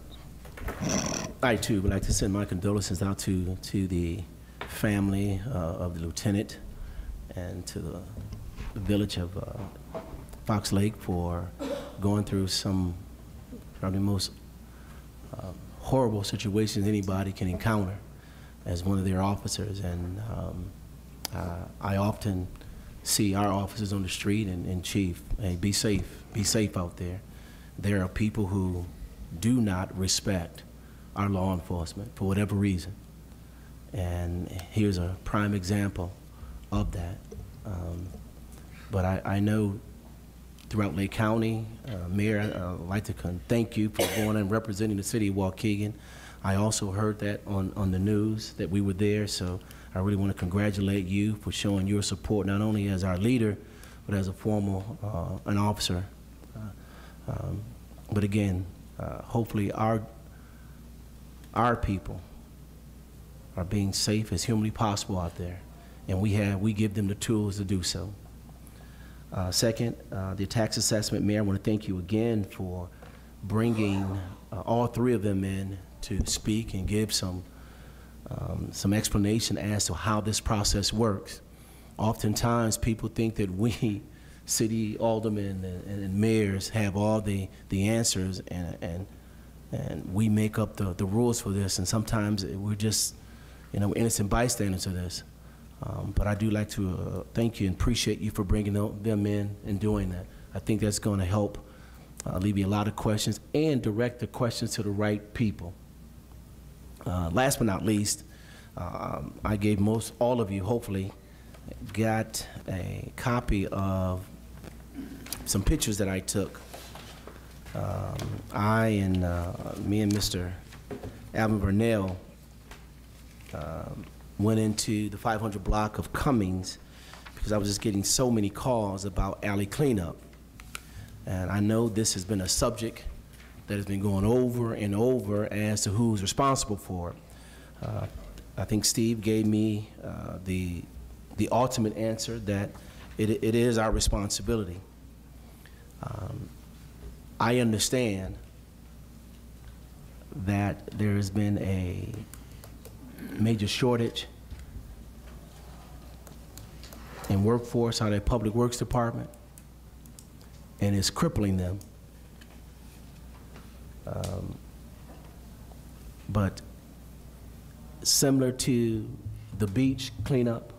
I too would like to send my condolences out to to the family uh, of the lieutenant and to the, the village of uh, Fox Lake for going through some probably most uh, horrible situations anybody can encounter as one of their officers. And um, uh, I often see our officers on the street and, and chief, hey, be safe, be safe out there. There are people who do not respect our law enforcement for whatever reason. And here's a prime example of that. Um, but I, I know throughout Lake County, uh, Mayor, I'd like to thank you for going and representing the city of Waukegan. I also heard that on, on the news that we were there, so I really want to congratulate you for showing your support, not only as our leader, but as a former, uh, an officer. Uh, um, but again, uh, hopefully our, our people are being safe as humanly possible out there, and we have, we give them the tools to do so. Uh, second, uh, the tax assessment, Mayor, I want to thank you again for bringing uh, all three of them in to speak and give some um, some explanation as to how this process works. Oftentimes, people think that we, city aldermen and, and mayors, have all the the answers, and and and we make up the the rules for this. And sometimes we're just, you know, innocent bystanders to this. Um, but I do like to uh, thank you and appreciate you for bringing them in and doing that. I think that's going to help uh, alleviate a lot of questions and direct the questions to the right people. Uh, last but not least, um, I gave most all of you, hopefully, got a copy of some pictures that I took. Um, I and uh, me and Mister Alvin Vernell um, went into the five hundred block of Cummings because I was just getting so many calls about alley cleanup. And I know this has been a subject that has been going over and over as to who's responsible for it. Uh, I think Steve gave me uh, the, the ultimate answer that it, it is our responsibility. Um, I understand that there has been a major shortage in workforce out of the Public Works Department, and it's crippling them. Um, but similar to the beach cleanup.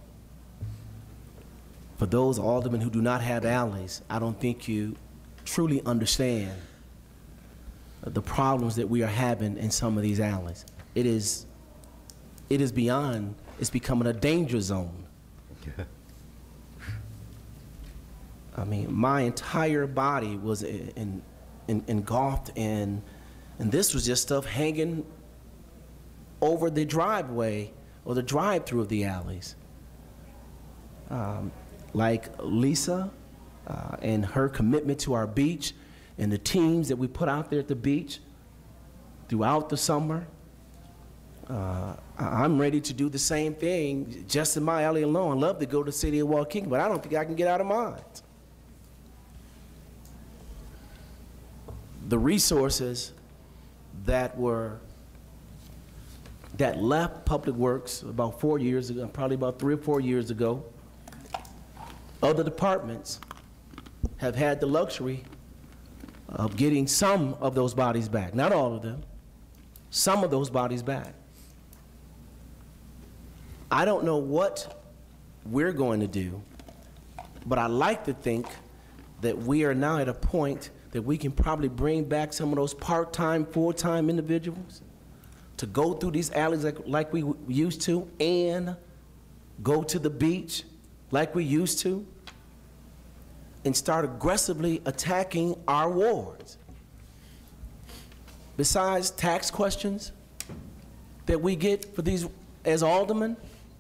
For those aldermen who do not have alleys, I don't think you truly understand the problems that we are having in some of these alleys. It is, it is beyond, it's becoming a danger zone. I mean, my entire body was in, in, engulfed in, and this was just stuff hanging over the driveway or the drive-through of the alleys. Um, like Lisa uh, and her commitment to our beach and the teams that we put out there at the beach throughout the summer. Uh, I'm ready to do the same thing just in my alley alone. I'd love to go to the city of Waukegan, but I don't think I can get out of mine. The resources that were, that left Public Works about four years ago, probably about three or four years ago, other departments have had the luxury of getting some of those bodies back. Not all of them, some of those bodies back. I don't know what we're going to do, but I like to think that we are now at a point that we can probably bring back some of those part-time, full-time individuals to go through these alleys like, like we used to and go to the beach like we used to and start aggressively attacking our wards. Besides tax questions that we get for these as aldermen,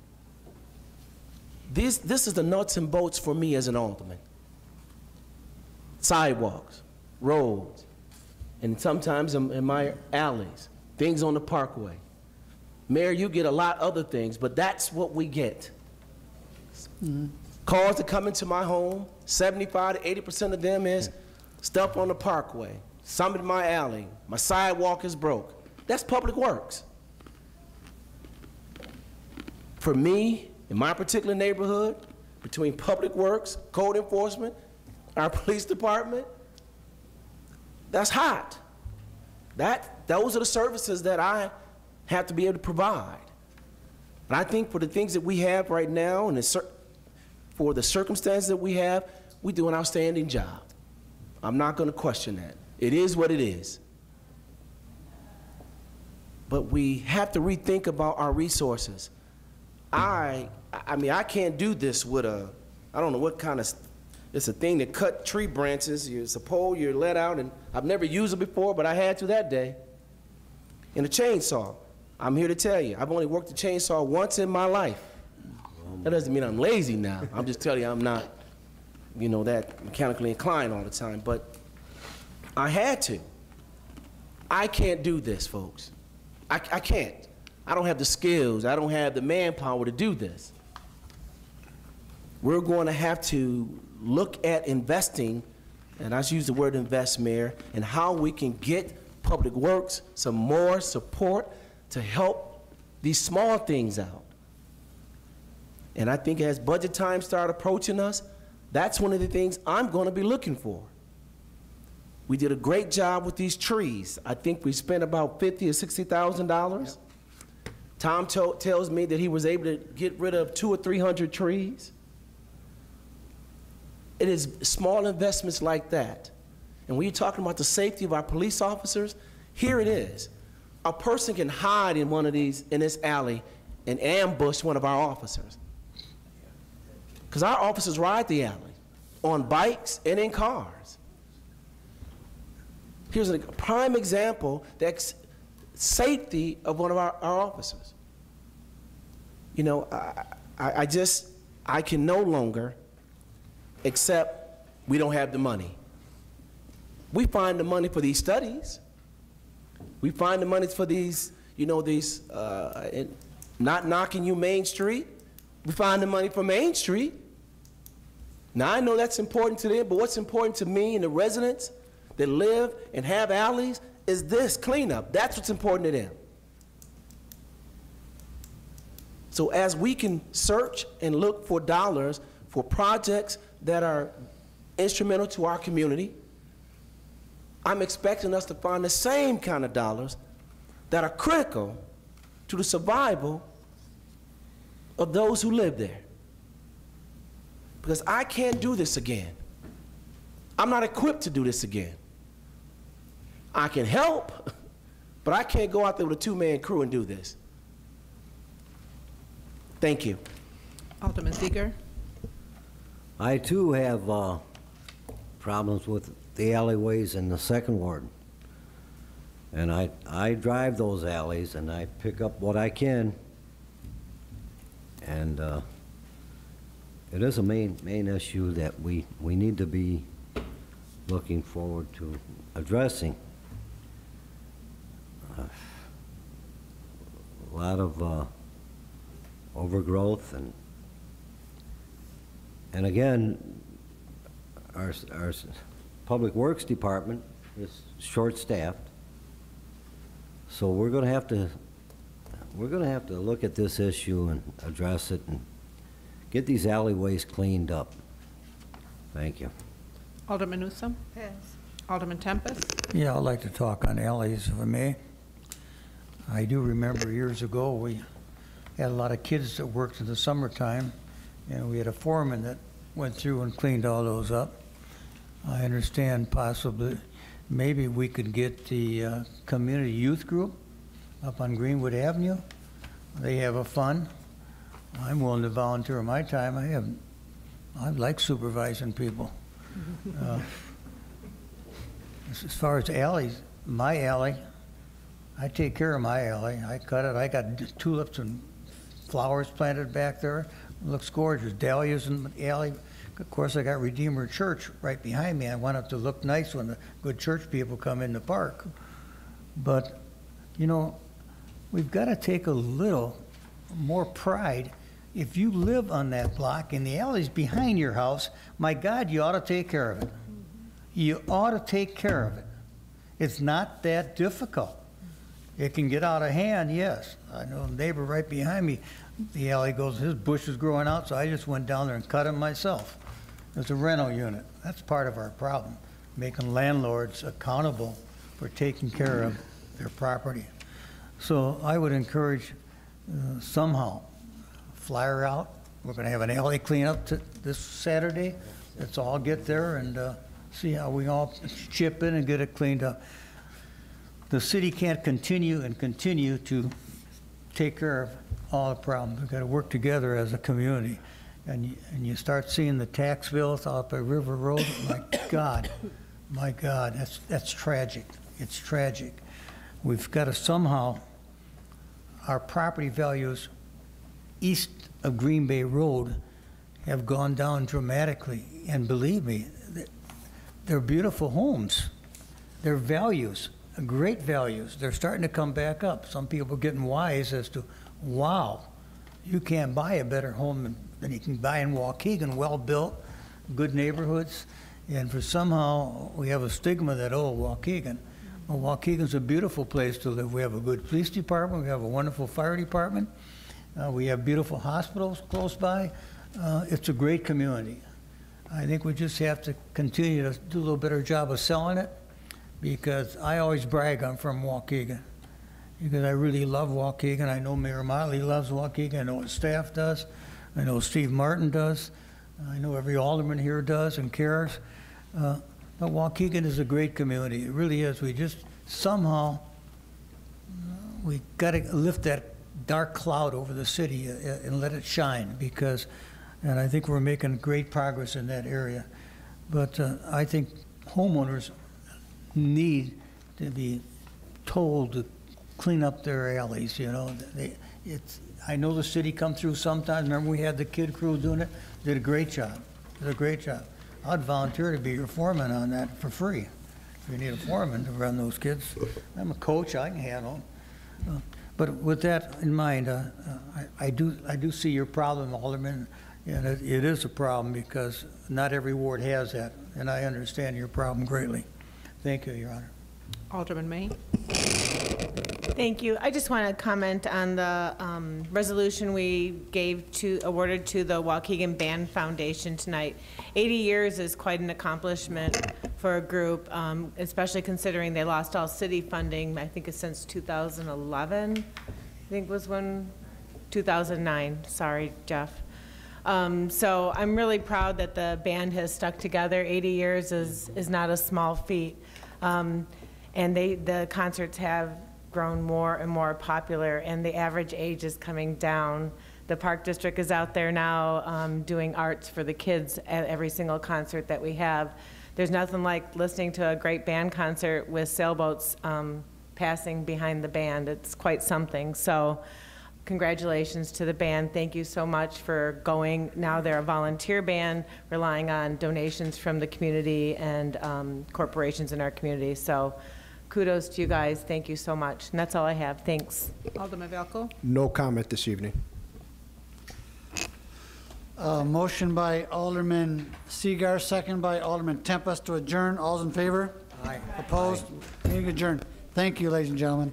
this, this is the nuts and bolts for me as an alderman. Sidewalks, roads, and sometimes in, in my alleys, things on the parkway. Mayor, you get a lot other things, but that's what we get. Mm-hmm. Calls that come into my home, seventy-five to eighty percent of them is stuff on the parkway, some in my alley, my sidewalk is broke. That's Public Works. For me, in my particular neighborhood, between Public Works, code enforcement, our police department, that's hot. That, those are the services that I have to be able to provide. And I think for the things that we have right now and the, for the circumstances that we have, we do an outstanding job. I'm not going to question that. It is what it is. But we have to rethink about our resources. I, I mean, I can't do this with a, I don't know what kind of, it's a thing that cut tree branches. It's a pole you're let out, and I've never used it before, but I had to that day. And a chainsaw. I'm here to tell you, I've only worked a chainsaw once in my life. That doesn't mean I'm lazy now. I'm just telling you I'm not, you know, that mechanically inclined all the time, but I had to. I can't do this, folks. I, I can't. I don't have the skills. I don't have the manpower to do this. We're going to have to look at investing, and I use the word invest, Mayor, and how we can get Public Works some more support to help these small things out. And I think as budget time start approaching us, that's one of the things I'm going to be looking for. We did a great job with these trees. I think we spent about fifty or sixty thousand dollars. Yep. Tom tells me that he was able to get rid of two or three hundred trees. It is small investments like that. And when you're talking about the safety of our police officers, here it is. A person can hide in one of these, in this alley, and ambush one of our officers. Because our officers ride the alley on bikes and in cars. Here's a prime example that's safety of one of our, our officers. You know, I, I, I just, I can no longer accept we don't have the money. We find the money for these studies. We find the money for these, you know, these, uh, not knocking you Main Street. We find the money for Main Street. Now, I know that's important to them, but what's important to me and the residents that live and have alleys is this cleanup. That's what's important to them. So as we can search and look for dollars for projects that are instrumental to our community, I'm expecting us to find the same kind of dollars that are critical to the survival of those who live there. Because I can't do this again. I'm not equipped to do this again. I can help, but I can't go out there with a two-man crew and do this. Thank you. Alderman Seeger. I too have uh, problems with the alleyways in the second ward. And I, I drive those alleys and I pick up what I can. And uh, it is a main, main issue that we, we need to be looking forward to addressing. Uh, a lot of uh, overgrowth and and again, our, our Public Works Department is short-staffed. So we're going to have to we're going to have to look at this issue and address it and get these alleyways cleaned up. Thank you. Alderman Newsome. Pass. Alderman Tempest. Yeah, I'd like to talk on alleys if I may. I do remember years ago we had a lot of kids that worked in the summertime, and we had a foreman that went through and cleaned all those up. I understand possibly maybe we could get the uh, community youth group up on Greenwood Avenue. They have a fun. I'm willing to volunteer my time. I have, I like supervising people. Uh, as far as alleys, my alley, I take care of my alley. I cut it. I got tulips and flowers planted back there. It looks gorgeous. Dahlias in the alley. Of course, I got Redeemer Church right behind me. I want it to look nice when the good church people come in the park. But, you know, we've got to take a little more pride. If you live on that block and the alley's behind your house, my God, you ought to take care of it. You ought to take care of it. It's not that difficult. It can get out of hand, yes. I know a neighbor right behind me, the alley goes, his bush is growing out, so I just went down there and cut him myself. It's a rental unit. That's part of our problem, making landlords accountable for taking care of their property. So I would encourage uh, somehow, flyer out. We're going to have an alley cleanup t this Saturday. Let's all get there and uh, see how we all chip in and get it cleaned up. The city can't continue and continue to take care of all the problems. We've got to work together as a community. And you, and you start seeing the tax bills out by River Road, my God, my God, that's, that's tragic. It's tragic. We've got to somehow, our property values east of Green Bay Road have gone down dramatically. And believe me, they're beautiful homes. They're values, great values. They're starting to come back up. Some people are getting wise as to, wow, you can't buy a better home than, than you can buy in Waukegan, well-built, good neighborhoods. And for somehow, we have a stigma that, oh, Waukegan. Well, Waukegan's a beautiful place to live. We have a good police department. We have a wonderful fire department. Uh, we have beautiful hospitals close by. Uh, it's a great community. I think we just have to continue to do a little better job of selling it, because I always brag I'm from Waukegan, because I really love Waukegan. I know Mayor Motley loves Waukegan. I know his staff does. I know Steve Martin does. I know every alderman here does and cares. Uh, but Waukegan is a great community. It really is. We just somehow, we got to lift that dark cloud over the city and let it shine, because, and I think we're making great progress in that area. But uh, I think homeowners need to be told to clean up their alleys, you know. They, it's, I know the city come through sometimes. Remember we had the kid crew doing it? Did a great job. Did a great job. I'd volunteer to be your foreman on that for free. If you need a foreman to run those kids. I'm a coach, I can handle them. Uh, but with that in mind, uh, uh, I, I, do, I do see your problem, Alderman, and it, it is a problem because not every ward has that, and I understand your problem greatly. Thank you, Your Honor. Alderman May. Thank you. I just want to comment on the um, resolution we gave to, awarded to the Waukegan Band Foundation tonight. eighty years is quite an accomplishment for a group, um, especially considering they lost all city funding, I think it's since two thousand eleven. think was when, two thousand nine, sorry, Jeff. Um, so I'm really proud that the band has stuck together. eighty years is, is not a small feat. Um, and they, the concerts have grown more and more popular, and the average age is coming down. The Park District is out there now um, doing arts for the kids at every single concert that we have. There's nothing like listening to a great band concert with sailboats um, passing behind the band. It's quite something. So congratulations to the band. Thank you so much for going. Now they're a volunteer band relying on donations from the community and um, corporations in our community. So kudos to you guys. Thank you so much. And that's all I have. Thanks. Alderman Velco. No comment this evening. Uh, motion by Alderman Seager, second by Alderman Tempest to adjourn. All's in favor? Aye. Opposed? Meeting adjourned. Thank you, ladies and gentlemen.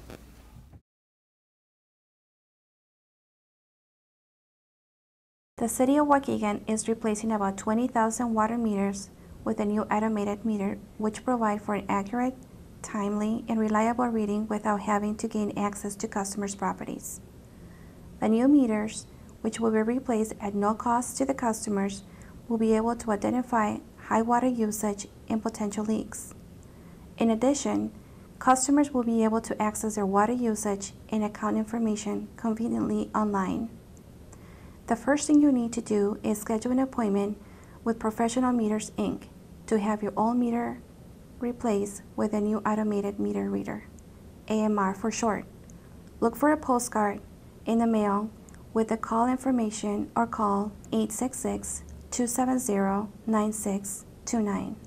The City of Waukegan is replacing about twenty thousand water meters with a new automated meter, which provide for an accurate, timely, and reliable reading without having to gain access to customers' properties. The new meters, which will be replaced at no cost to the customers, will be able to identify high water usage and potential leaks. In addition, customers will be able to access their water usage and account information conveniently online. The first thing you need to do is schedule an appointment with Professional Meters, Incorporated to have your old meter replaced with a new automated meter reader, A M R for short. Look for a postcard in the mail with the call information or call eight six six, two seven zero, nine six two nine.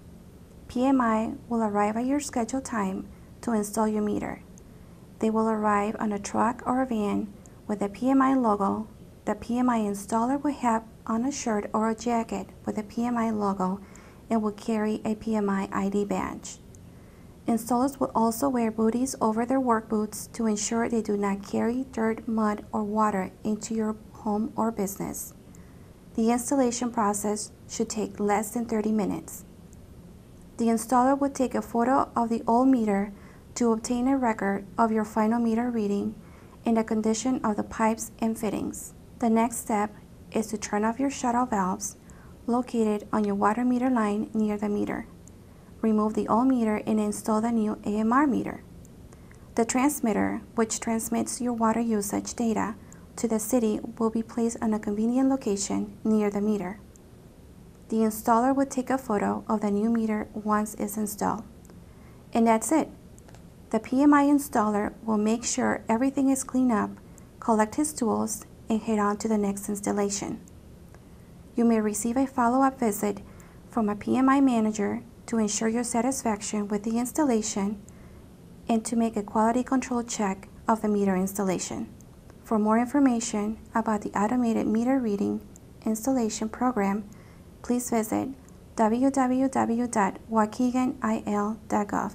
P M I will arrive at your scheduled time to install your meter. They will arrive on a truck or a van with a P M I logo. The P M I installer will have on a shirt or a jacket with a P M I logo and will carry a P M I I D badge. Installers will also wear booties over their work boots to ensure they do not carry dirt, mud, or water into your home or business. The installation process should take less than thirty minutes. The installer will take a photo of the old meter to obtain a record of your final meter reading and the condition of the pipes and fittings. The next step is to turn off your shut-off valves located on your water meter line near the meter. Remove the old meter and install the new A M R meter. The transmitter, which transmits your water usage data to the city, will be placed on a convenient location near the meter. The installer will take a photo of the new meter once it's installed. And that's it. The P M I installer will make sure everything is cleaned up, collect his tools, and head on to the next installation. You may receive a follow-up visit from a P M I manager to ensure your satisfaction with the installation and to make a quality control check of the meter installation. For more information about the automated meter reading installation program, please visit w w w dot waukegan i l dot gov.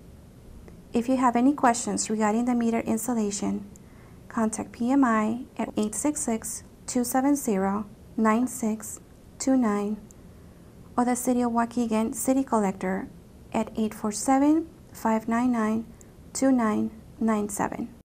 If you have any questions regarding the meter installation, contact P M I at eight six six, two seven zero, nine six two nine or the City of Waukegan City Collector at eight four seven, five nine nine, two nine nine seven.